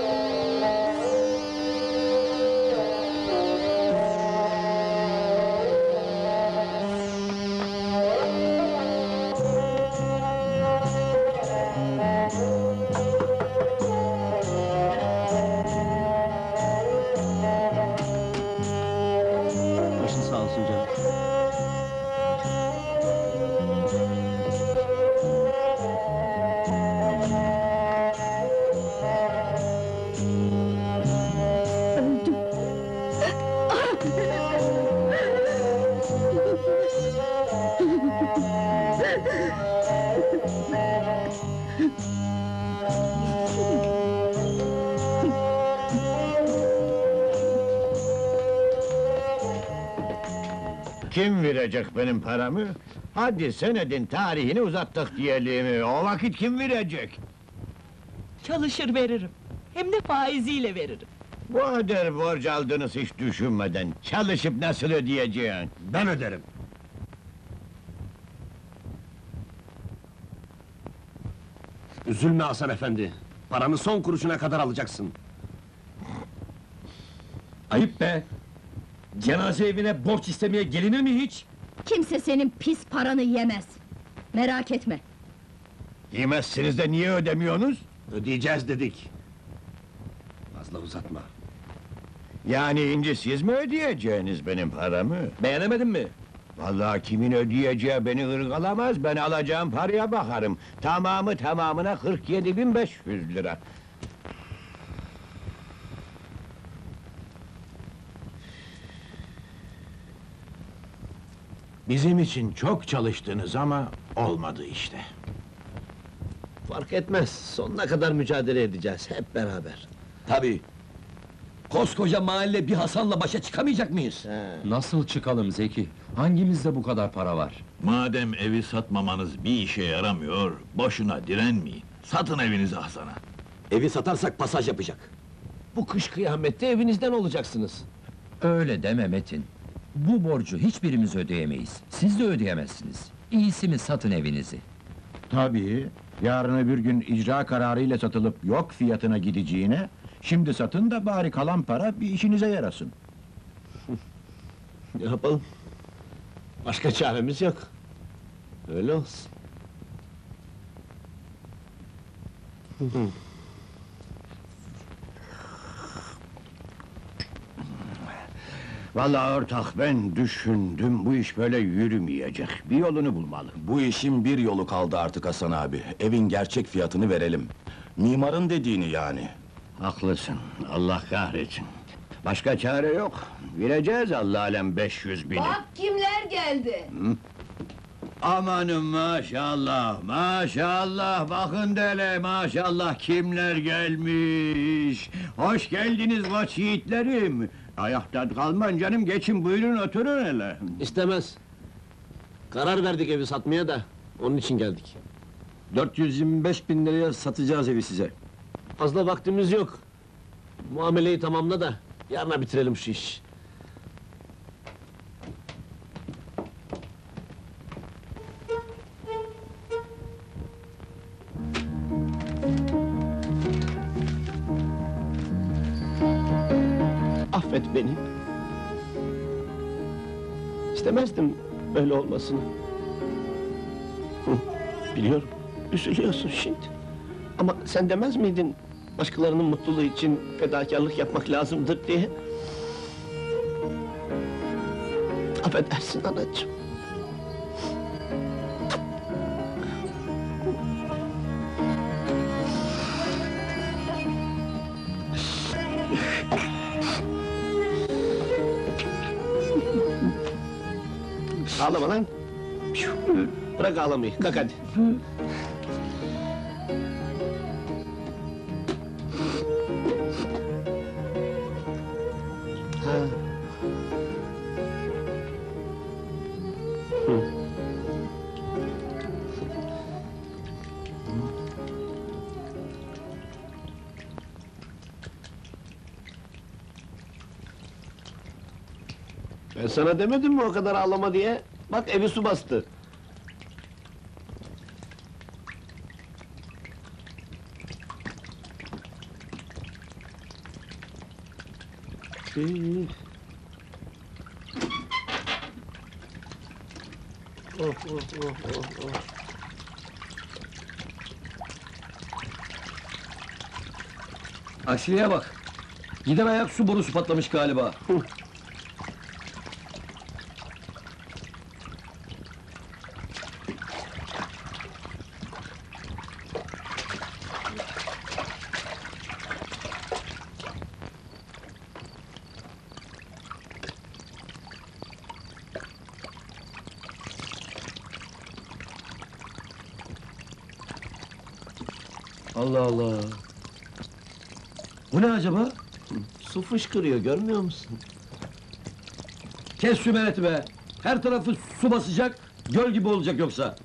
Kim verecek benim paramı? Hadi senedin tarihini uzattık diyelim. O vakit kim verecek? Çalışır veririm. Hem de faiziyle veririm. Bu kadar borç aldınız hiç düşünmeden. Çalışıp nasıl ödeyeceksin? Ben öderim. Üzülme Hasan efendi. Paranı son kuruşuna kadar alacaksın. Ayıp be! Cenaze evine borç istemeye gelinir mi hiç? Kimse senin pis paranı yemez. Merak etme. Yemezsiniz de niye ödemiyorsunuz? Ödeyeceğiz dedik. Fazla uzatma. Yani ince siz mi ödeyeceğiniz benim paramı? Beğenemedin mi? Vallahi kimin ödeyeceği beni ırgalamaz, ben alacağım paraya bakarım. Tamamı tamamına 47.500 lira. Bizim için çok çalıştınız ama olmadı işte. Fark etmez, sonuna kadar mücadele edeceğiz, hep beraber. Tabii. Koskoca mahalle bir Hasan'la başa çıkamayacak mıyız? Nasıl çıkalım Zeki? Hangimizde bu kadar para var? Madem evi satmamanız bir işe yaramıyor, boşuna direnmeyin. Satın evinizi Hasan'a. Evi satarsak pasaj yapacak. Bu kış kıyamette evinizden olacaksınız. Öyle deme Metin. Bu borcu hiçbirimiz ödeyemeyiz. Siz de ödeyemezsiniz. İyisi mi satın evinizi? Tabii, yarın öbür gün icra kararıyla satılıp yok fiyatına gideceğine, şimdi satın da bari kalan para bir işinize yarasın. Ne yapalım? Başka çaremiz yok. Öyle olsun. Vallahi ortak ben düşündüm, bu iş böyle yürümeyecek. Bir yolunu bulmalı. Bu işin bir yolu kaldı artık Hasan abi. Evin gerçek fiyatını verelim. Mimarın dediğini yani. Haklısın, Allah kahretsin. Başka çare yok. Vereceğiz Allah alem 500.000'i. Bak kimler geldi. Amanın maşallah, maşallah, bakın dele maşallah kimler gelmiş. Hoş geldiniz koç yiğitlerim. Ayakta kalmayın canım, geçin buyurun oturun hele. İstemez. Karar verdik evi satmaya da, onun için geldik. 425.000 liraya satacağız evi size. Fazla vaktimiz yok. Muameleyi tamamla da, yarına bitirelim şu iş. Affet beni. İstemezdim böyle olmasını. Biliyorum, üzülüyorsun şimdi. Ama sen demez miydin, başkalarının mutluluğu için fedakarlık yapmak lazımdır diye? Affedersin anacığım. Ağlama lan! Bırak ağlamayı, kalk hadi! Ben sana demedim mi o kadar ağlama diye? Bak evi su bastı. Oh. Aksiliğe bak! Gider ayak su borusu patlamış galiba. Allah Allah! Bu ne acaba? Su fışkırıyor, görmüyor musun? Kes şu mereti be! Her tarafı su basacak, göl gibi olacak yoksa.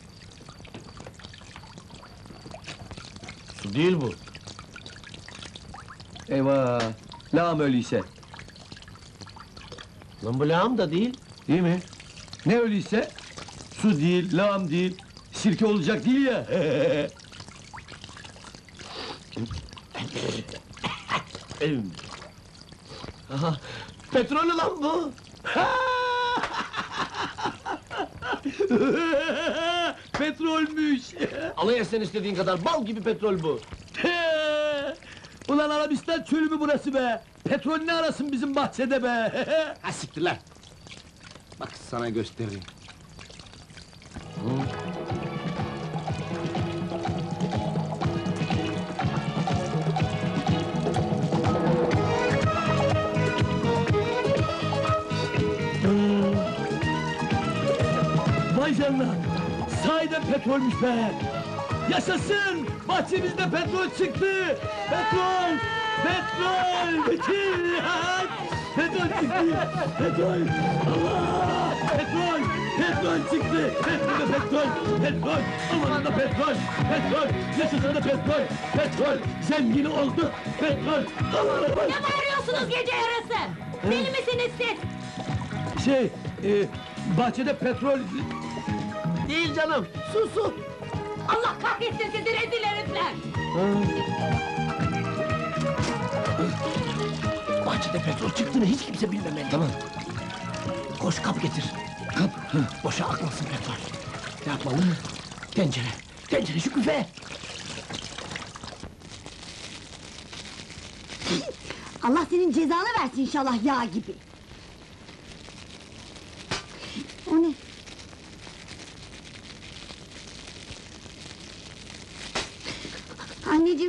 Su değil bu. Eyvah! Lağım öyleyse. Lan bu lağım da değil. Değil mi? Ne öyleyse? Su değil, lağım değil, sirke olacak değil ya. Aha, petrol lan bu. Petrolmüş! Alayarsan istediğin kadar bal gibi petrol bu. Ulan Arabistan çölü mü burası be? Petrol ne arasın bizim bahçede be? Ha siktir lan. Bak sana göstereyim. Vay canına! Sahiden petrolmüş be! Yaşasın! Bahçemizde petrol çıktı! Petrol! Petrol! Petrol çıktı! Petrol! Allah! Petrol! Petrol çıktı! Petrol! Petrol! Aman da petrol! Petrol! Yaşasın da petrol! Petrol! Zengin olduk! Petrol! Aman da Ne bağırıyorsunuz gece yarısı? Deli misiniz siz? Bahçede petrol... Değil canım, su. Allah kahretsin sizi rezil herifler! Bahçede petrol çıktığını hiç kimse bilmemeli. Tamam. Koş kap getir. Kap. Boşa akmasın petrol. Ne yapmalı? Tencere. Tencere şu küfe. Allah senin cezanı versin inşallah yağ gibi. O ne? Anneciğim.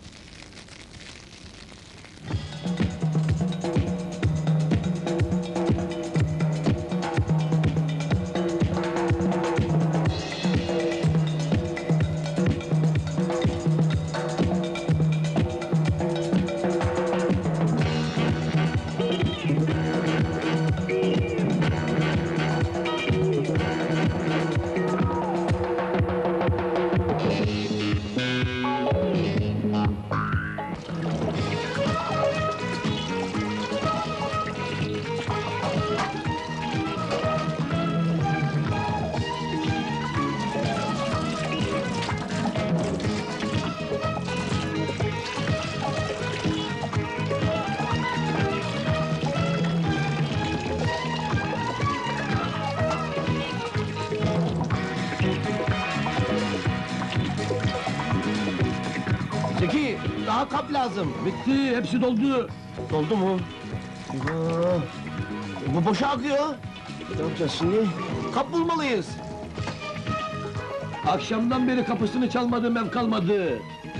Zeki, daha kap lazım. Bitti, hepsi doldu. Doldu mu? Eyvah! Bu boşa akıyor. Ne yapacağız şimdi? Kap bulmalıyız. Akşamdan beri kapısını çalmadığım ev kalmadı.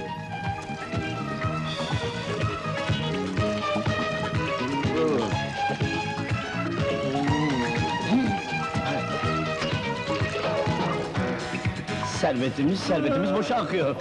Servetimiz boşa akıyor.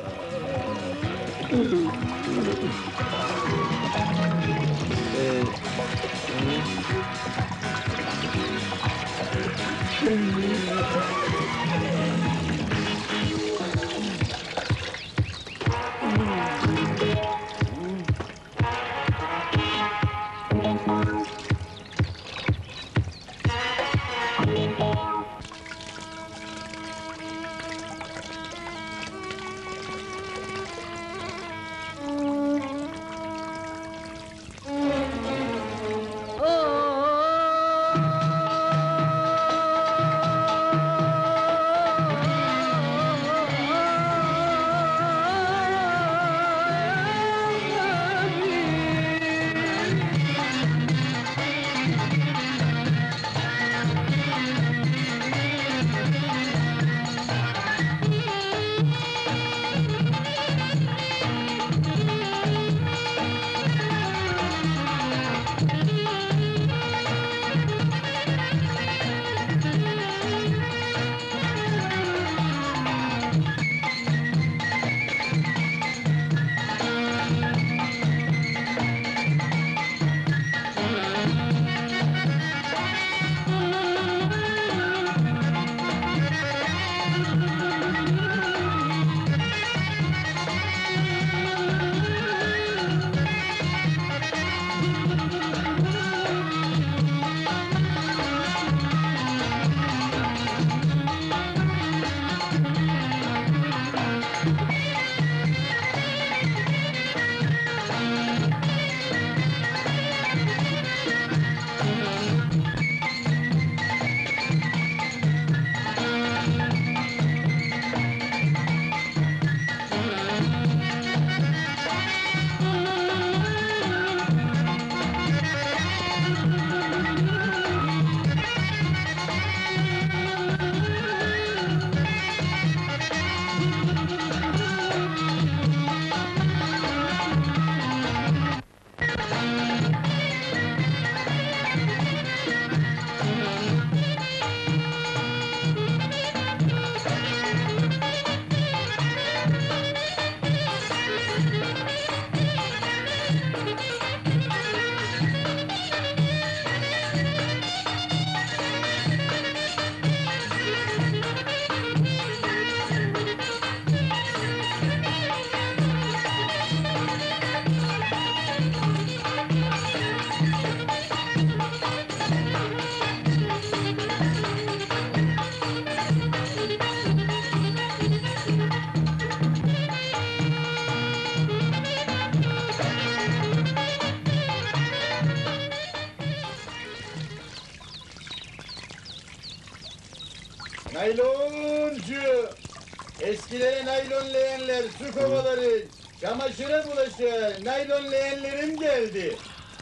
Nayloncu! Eskilere naylon leğenler, su kovaları, çamaşıra bulaşığı, naylon leğenlerim geldi.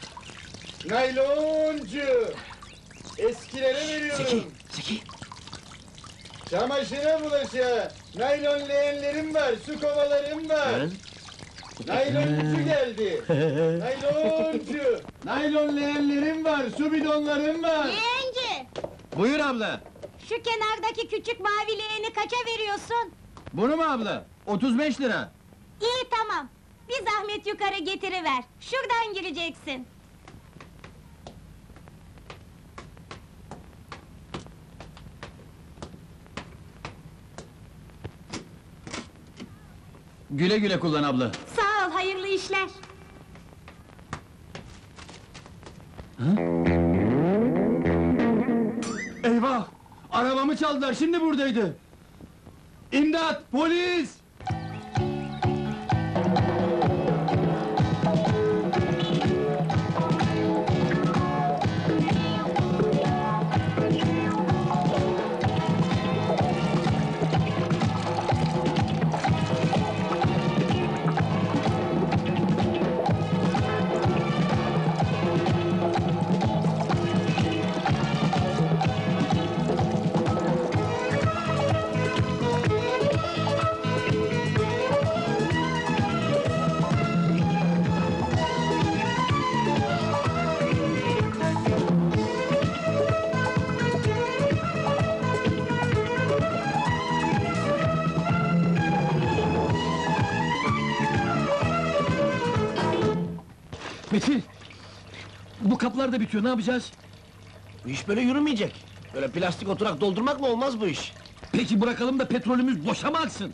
Nayloncu! Eskilere veriyorum. Zeki! Çamaşıra bulaşığı, naylon leğenlerim var, su kovalarım var. Nayloncu geldi. Nayloncu! Naylon leğenlerim var, su bidonlarım var. Yeğenci! Buyur abla. Şu kenardaki küçük mavi leğeni kaça veriyorsun? Bunu mu abla? 35 lira. İyi tamam. Bir zahmet yukarı getiriver. Şuradan gireceksin. Güle güle kullan abla. Sağ ol, hayırlı işler. Eyvah! Arabamı çaldılar, şimdi buradaydı. İmdat! Polis! Metin! Bu kaplar da bitiyor, ne yapacağız? Bu iş böyle yürümeyecek. Böyle plastik oturak doldurmakla olmaz bu iş. Peki bırakalım da petrolümüz boşa mı aksın?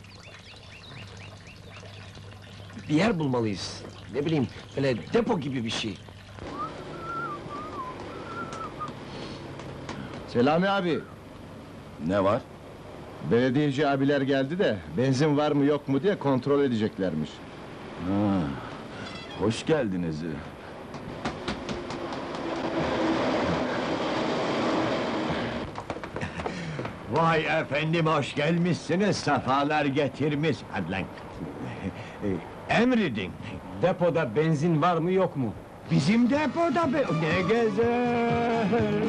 Bir yer bulmalıyız. Ne bileyim, böyle depo gibi bir şey. Selami abi, Ne var? belediyeci abiler geldi de benzin var mı yok mu diye kontrol edeceklermiş. Ha, hoş geldiniz. Vay efendim, hoş gelmişsiniz, sefalar getirmiş. Hadi lan! Emredin! Depoda benzin var mı yok mu? Bizim depoda be... Ne güzel!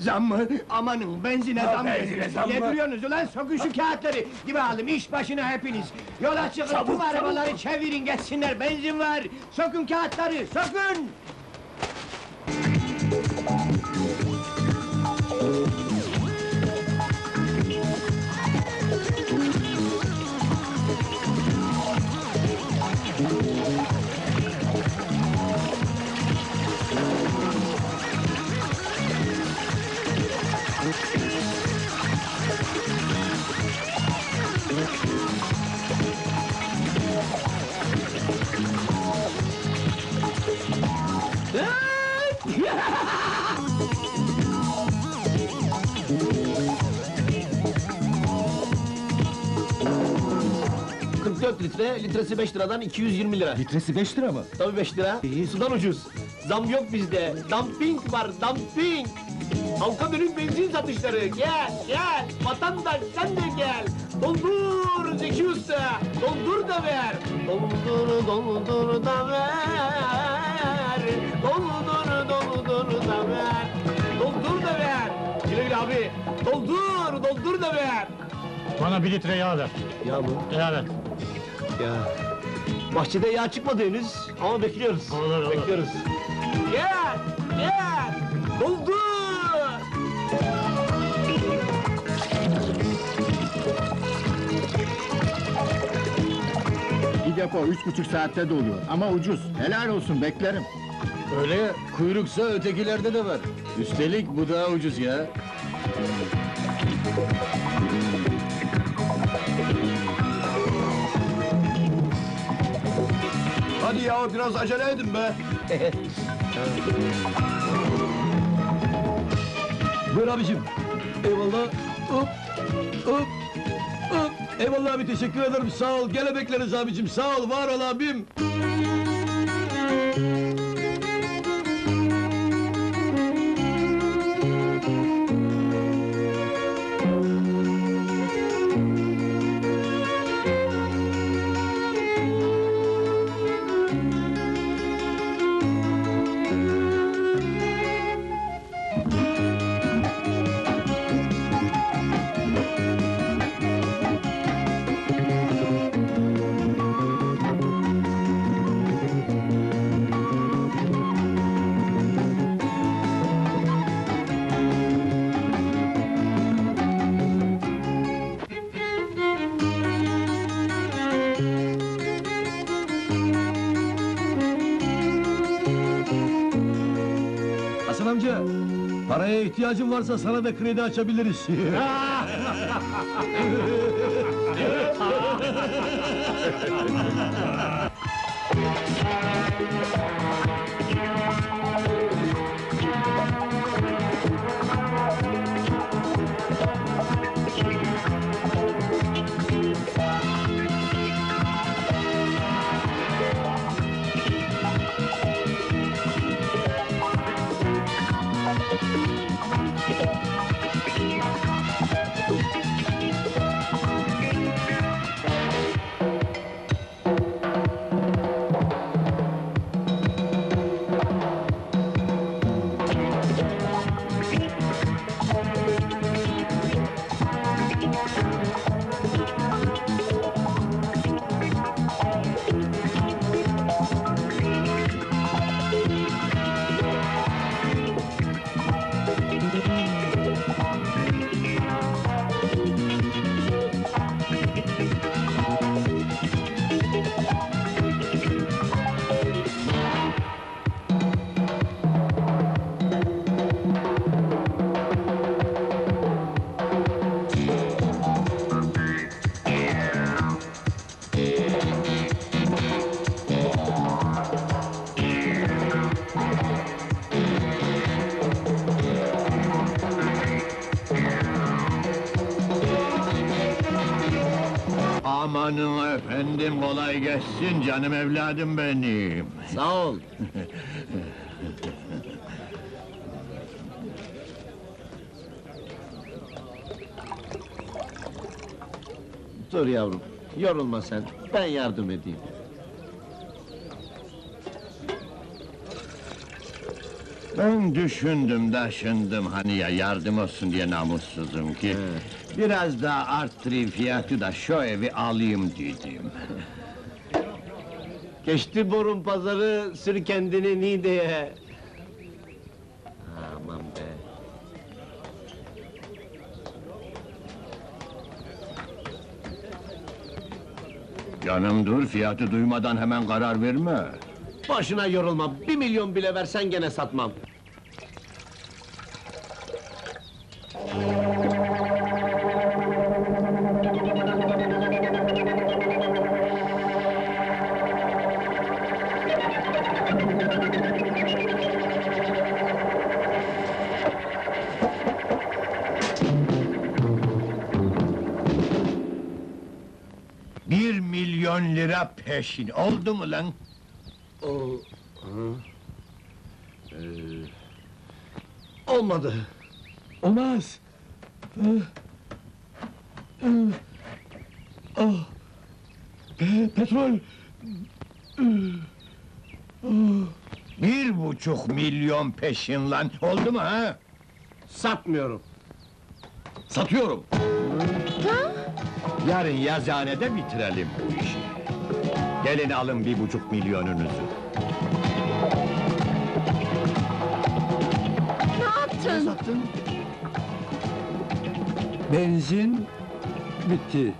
Zam mı? Amanın benzine zam benzine zam Ne mı? duruyorsunuz ulan? Sokun şu kağıtları! Gibi aldım, iş başına hepiniz! Yola çıkın, tüm arabaları çevirin geçsinler, benzin var! Sokun kağıtları, sokun! Litresi 5 liradan 220 lira. Litresi 5 lira mı? Tabii 5 lira. Sudan ucuz. Zam yok bizde. Dumping var, dumping. Halka dönük benzin satışları. Gel, gel. Vatandaş sen de gel. Doldur Zeki Usta. Doldur da ver. Doldur da ver. Doldur da ver. Doldur da ver. Güle güle abi. Doldur da ver. Bana 1 litre yağ ver. Ya mı? Yağ ver. Ya. Bahçede yağ çıkmadı henüz ama bekliyoruz. Olur. Bekliyoruz. Gel, gel. Doldur. Bir depo 3,5 saatte doluyor ama ucuz. Helal olsun, beklerim. Öyle ya, kuyruksa ötekilerde de var. Üstelik bu daha ucuz ya. Hadi ya biraz acele edin be. Buyur abicim. Eyvallah. Hop, hop, hop. Eyvallah abi, teşekkür ederim. Sağ ol. Gene bekleriz abicim. Sağ ol, var ol abim. Hasan amca, paraya ihtiyacın varsa sana da kredi açabiliriz. Amanın efendim, kolay gelsin canım evladım benim. Sağ ol. Dur yavrum, yorulma sen. Ben yardım edeyim. Ben düşündüm taşındım hani ya yardım olsun diye namussuzum ki. Biraz daha arttırayım fiyatı da şu evi alayım dedim. Geçti borun pazarı, sür kendini Niğde'ye. Aman be! Canım dur, fiyatı duymadan hemen karar verme. Başına yorulma, 1 milyon bile versen gene satmam. Bir milyon lira peşin, oldu mu lan? Olmadı. Olmaz! Petrol! 1,5 milyon peşin lan, oldu mu ha? Satmıyorum. Satıyorum! Yarın yazıhanede bitirelim bu işi. Gelin alın 1,5 milyonunuzu. Ne yaptın? Benzin bitti.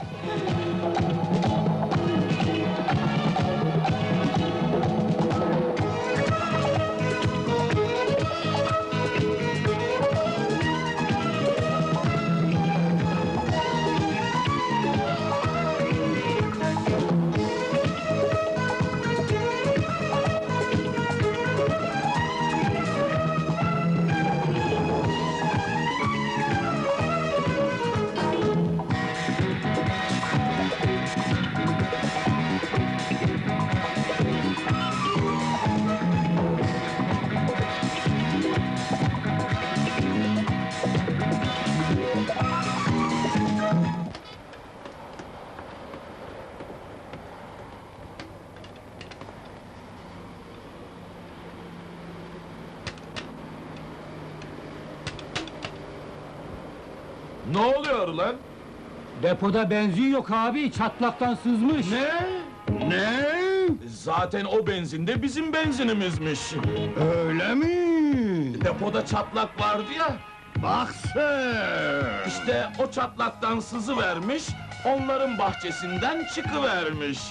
Ne oluyor lan? Depoda benzin yok abi, çatlaktan sızmış. Ne? Zaten o benzin de bizim benzinimizmiş. Öyle mi? Depoda çatlak vardı ya, Bak sen! işte o çatlaktan sızı vermiş, onların bahçesinden çıkıvermiş.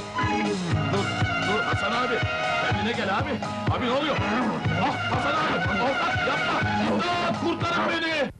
Dur Hasan abi, kendine gel abi. Abi ne oluyor? Ah Hasan abi, ortak yapma! İmdat, kurtarın beni!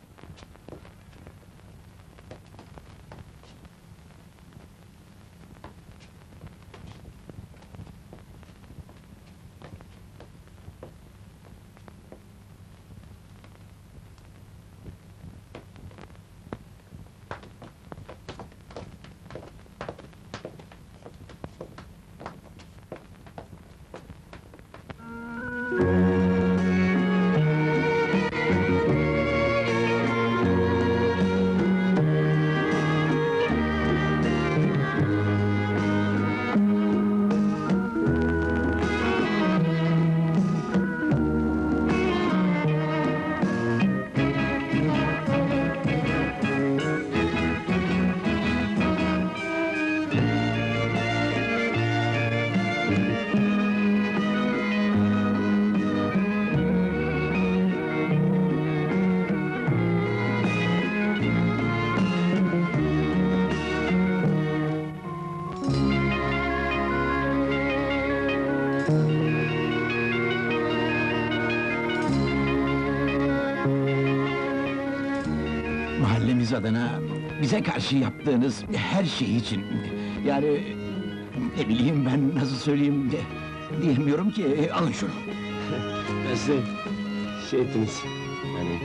Mahallemiz adına bize karşı yaptığınız her şey için... Yani ne bileyim ben nasıl söyleyeyim diyemiyorum ki alın şunu. Size şey ettiniz, yani...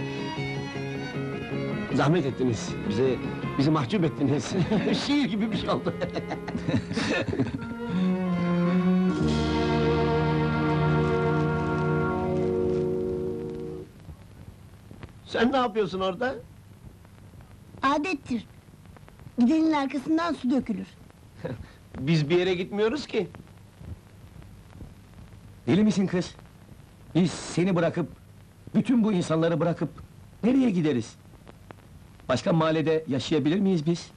Zahmet ettiniz, bizi mahcup ettiniz. Şiir gibi bir şey oldu. Sen ne yapıyorsun orada? Adettir. Gidenin arkasından su dökülür. Biz bir yere gitmiyoruz ki. Deli misin kız? Biz seni bırakıp, bütün bu insanları bırakıp nereye gideriz? Başka mahallede yaşayabilir miyiz biz?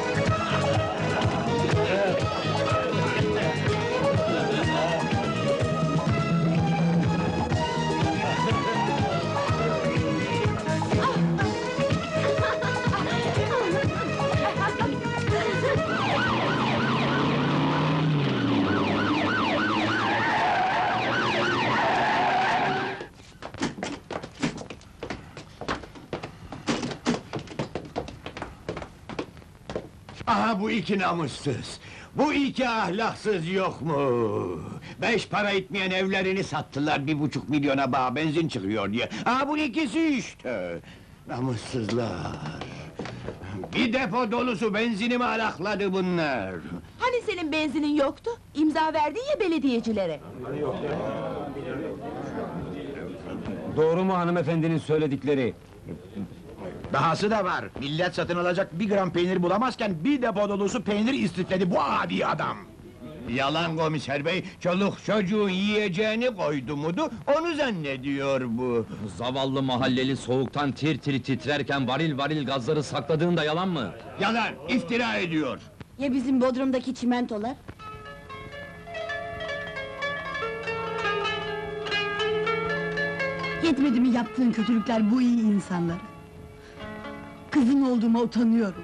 Aha bu iki namussuz! Bu iki ahlaksız yok mu? 5 para etmeyen evlerini sattılar 1,5 milyona bağ benzin çıkıyor diye. Aha bu ikisi işte! Namussuzlar! Bir depo dolusu benzinimi alakladı bunlar! Hani senin benzinin yoktu? İmza verdin ya belediyecilere. Doğru mu hanımefendinin söyledikleri? Dahası da var. Millet satın alacak 1 gram peynir bulamazken bir depo dolusu peynir istifledi bu adi adam. Yalan komiser bey, çoluk çocuğun yiyeceğini koydu mudu, onu zannediyor bu! Zavallı mahalleli soğuktan tir tir titrerken varil varil gazları sakladığın da yalan mı? Yalan, iftira ediyor! Ya bizim Bodrum'daki çimentolar? Yetmedi mi yaptığın kötülükler bu iyi insanlara? Kızın olduğuma utanıyorum.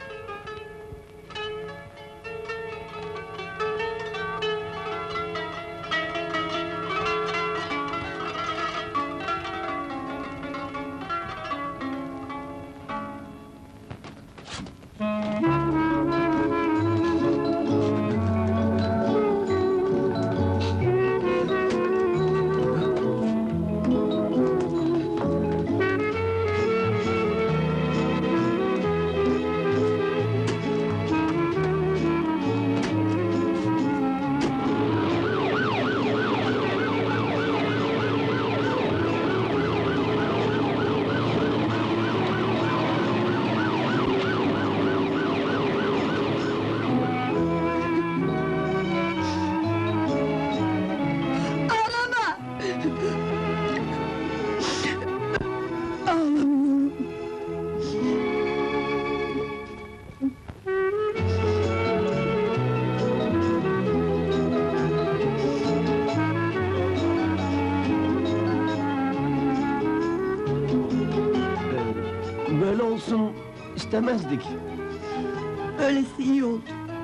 Böyle olsun istemezdik. Öylesi iyi oldu.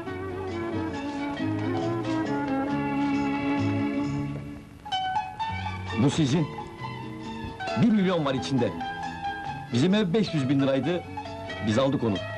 Bu sizin. 1 milyon var içinde. Bizim ev 500 bin liraydı, biz aldık onu.